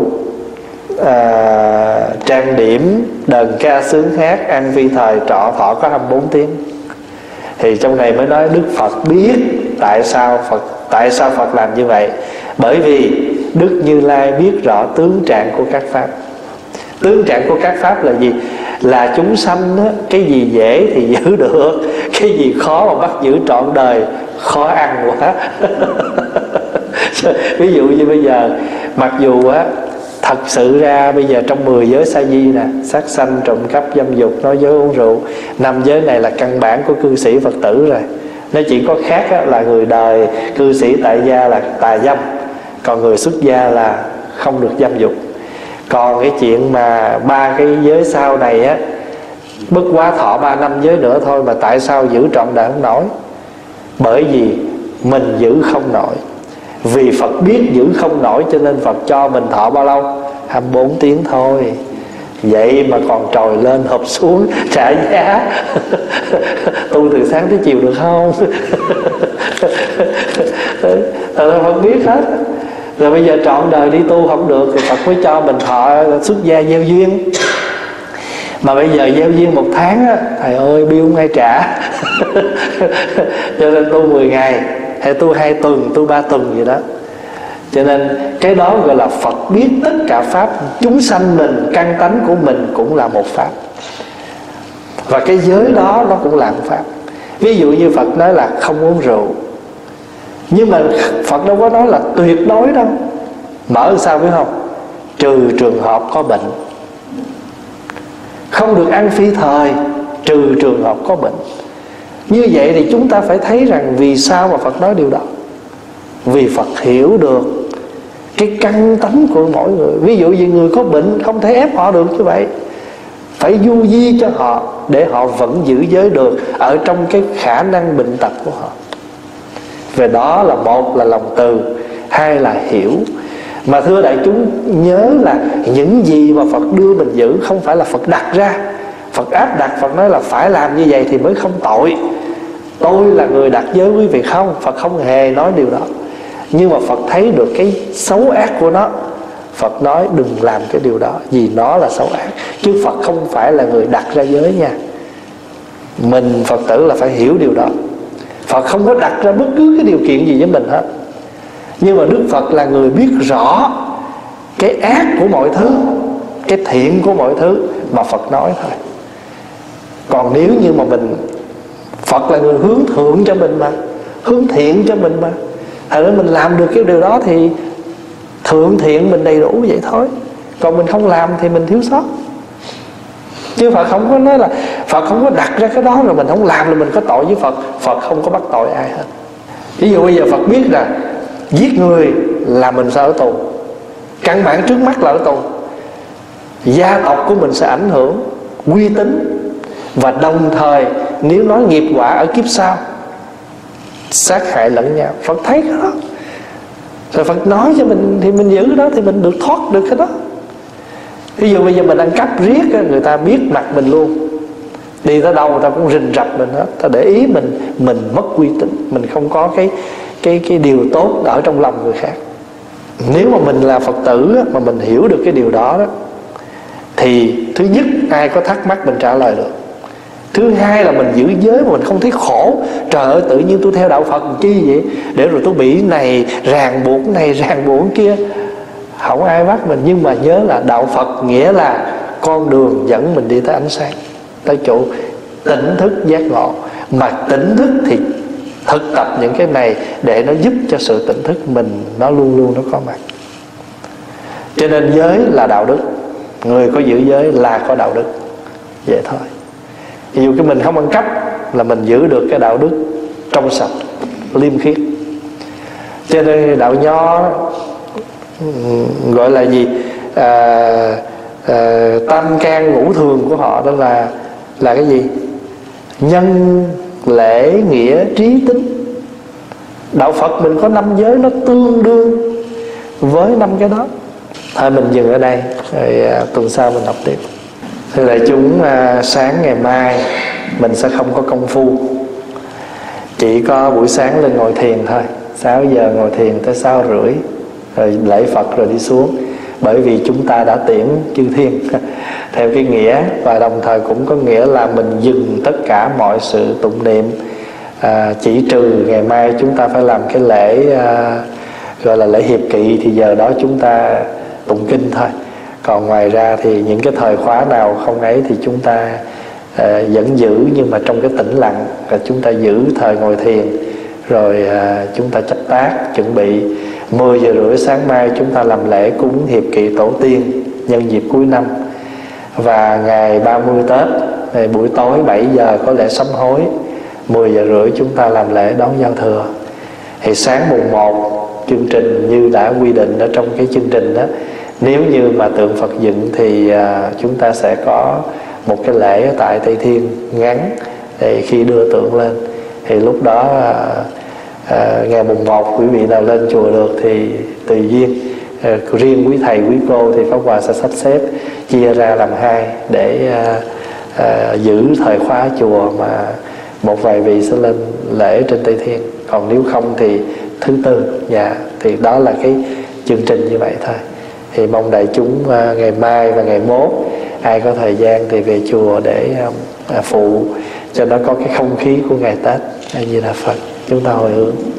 trang điểm, đờn ca sướng hát, ăn vi thời, thọ có 24 tiếng. Thì trong này mới nói Đức Phật biết tại sao Phật làm như vậy. Bởi vì Đức Như Lai biết rõ tướng trạng của các pháp. Tướng trạng của các pháp là gì? Là chúng sanh đó, cái gì dễ thì giữ được, cái gì khó mà bắt giữ trọn đời khó ăn quá. Ví dụ như bây giờ, mặc dù á, thật sự ra bây giờ trong 10 giới sa di nè, sát sanh, trộm cắp, dâm dục, nói dối, uống rượu, 5 giới này là căn bản của cư sĩ Phật tử rồi. Nó chỉ có khác á, là người đời cư sĩ tại gia là tà dâm, còn người xuất gia là không được dâm dục. Còn cái chuyện mà 3 cái giới sau này á, bất quá thọ 3 năm giới nữa thôi, mà tại sao giữ trọn đời không nổi? Bởi vì mình giữ không nổi. Vì Phật biết giữ không nổi cho nên Phật cho mình thọ bao lâu? 24 tiếng thôi. Vậy mà còn trồi lên hộp xuống trả giá. Tu từ sáng tới chiều được không? Phật biết hết. Rồi bây giờ trọn đời đi tu không được thì Phật mới cho mình thọ xuất gia gieo duyên. Mà bây giờ gieo duyên 1 tháng á, thầy ơi bill không ai trả. Cho nên tu 10 ngày, hay tu 2 tuần, tu 3 tuần gì đó. Cho nên cái đó gọi là Phật biết tất cả pháp. Chúng sanh mình, căn tánh của mình cũng là một pháp, và cái giới đó nó cũng là một pháp. Ví dụ như Phật nói là không uống rượu, Nhưng mà Phật đâu có nói là tuyệt đối đâu. Mở sao biết không? Trừ trường hợp có bệnh. Không được ăn phi thời, trừ trường hợp có bệnh. Như vậy thì chúng ta phải thấy rằng vì sao mà Phật nói điều đó. Vì Phật hiểu được cái căn tánh của mỗi người. Ví dụ như người có bệnh không thể ép họ được như vậy, phải du di cho họ để họ vẫn giữ giới được ở trong cái khả năng bệnh tật của họ. Về đó là một là lòng từ, hai là hiểu. Mà thưa đại chúng nhớ là những gì mà Phật đưa mình giữ không phải là Phật đặt ra. Phật áp đặt, Phật nói là phải làm như vậy thì mới không tội. Tôi là người đặt giới quý vị không. Phật không hề nói điều đó. Nhưng mà Phật thấy được cái xấu ác của nó, Phật nói đừng làm cái điều đó, vì nó là xấu ác. Chứ Phật không phải là người đặt ra giới nha. Mình Phật tử là phải hiểu điều đó. Phật không có đặt ra bất cứ cái điều kiện gì với mình hết. Nhưng mà Đức Phật là người biết rõ cái ác của mọi thứ, cái thiện của mọi thứ mà Phật nói thôi. Còn nếu như mà mình, Phật là người hướng thượng cho mình mà, hướng thiện cho mình mà, thành ra mình làm được cái điều đó thì thượng thiện mình đầy đủ vậy thôi. Còn mình không làm thì mình thiếu sót. Chứ Phật không có nói là, Phật không có đặt ra cái đó rồi mình không làm là mình có tội với Phật. Phật không có bắt tội ai hết. Ví dụ bây giờ Phật biết là giết người là mình sẽ ở tù, căn bản trước mắt là ở tù, gia tộc của mình sẽ ảnh hưởng, uy tín, và đồng thời nếu nói nghiệp quả ở kiếp sau sát hại lẫn nhau. Phật thấy cái đó rồi Phật nói cho mình thì mình giữ cái đó thì mình được thoát được cái đó. Ví dụ bây giờ mình ăn cắp riết, người ta biết mặt mình luôn, đi tới đâu người ta cũng rình rập mình hết. Ta để ý mình mất uy tín, mình không có cái điều tốt ở trong lòng người khác. Nếu mà mình là Phật tử mà mình hiểu được cái điều đó đó, thì thứ nhất ai có thắc mắc mình trả lời được. Thứ hai là mình giữ giới mà mình không thấy khổ. Trời ơi tự nhiên tôi theo đạo Phật chi vậy, để rồi tôi bị này ràng buộc này ràng buộc kia. Không ai bắt mình. Nhưng mà nhớ là đạo Phật nghĩa là con đường dẫn mình đi tới ánh sáng, tới chỗ tỉnh thức giác ngộ. Mà tỉnh thức thì thực tập những cái này để nó giúp cho sự tỉnh thức mình nó luôn luôn nó có mặt. Cho nên giới là đạo đức. Người có giữ giới là có đạo đức. Vậy thôi. Ví dụ cái mình không ăn cắp là mình giữ được cái đạo đức trong sạch, liêm khiết. Cho nên đạo Nho gọi là gì? Tam can ngũ thường của họ đó là cái gì? Nhân, lễ, nghĩa, trí, tính. Đạo Phật mình có 5 giới, nó tương đương với 5 cái đó. Thôi mình dừng ở đây, rồi tuần sau mình học tiếp. Thưa đại chúng, sáng ngày mai mình sẽ không có công phu, chỉ có buổi sáng lên ngồi thiền thôi. 6 giờ ngồi thiền tới 6 rưỡi, rồi lễ Phật rồi đi xuống. Bởi vì chúng ta đã tiễn chư thiên theo cái nghĩa, và đồng thời cũng có nghĩa là mình dừng tất cả mọi sự tụng niệm, chỉ trừ ngày mai chúng ta phải làm cái lễ gọi là lễ hiệp kỵ, thì giờ đó chúng ta tụng kinh thôi. Còn ngoài ra thì những cái thời khóa nào không ấy thì chúng ta vẫn giữ, nhưng mà trong cái tĩnh lặng. Và chúng ta giữ thời ngồi thiền, rồi chúng ta chấp tác chuẩn bị. 10 giờ rưỡi sáng mai chúng ta làm lễ cúng hiệp kỵ tổ tiên nhân dịp cuối năm. Và ngày 30 Tết thì buổi tối 7 giờ có lễ sám hối. 10 giờ rưỡi chúng ta làm lễ đón giao thừa. Thì sáng mùng 1 chương trình như đã quy định ở trong cái chương trình đó, nếu như mà tượng Phật dựng thì chúng ta sẽ có một cái lễ tại Tây Thiên ngắn để khi đưa tượng lên. Thì lúc đó ngày mùng 1 quý vị nào lên chùa được thì tùy duyên. Riêng quý thầy quý cô thì Pháp Hòa sẽ sắp xếp chia ra làm 2 để giữ thời khóa chùa, mà một vài vị sẽ lên lễ trên Tây Thiên. Còn nếu không thì thứ Tư. Thì đó là cái chương trình như vậy thôi. Thì mong đại chúng ngày mai và ngày mốt ai có thời gian thì về chùa để phụ cho nó có cái không khí của ngày Tết. A Di Đà Phật. Chúng ta hồi hướng.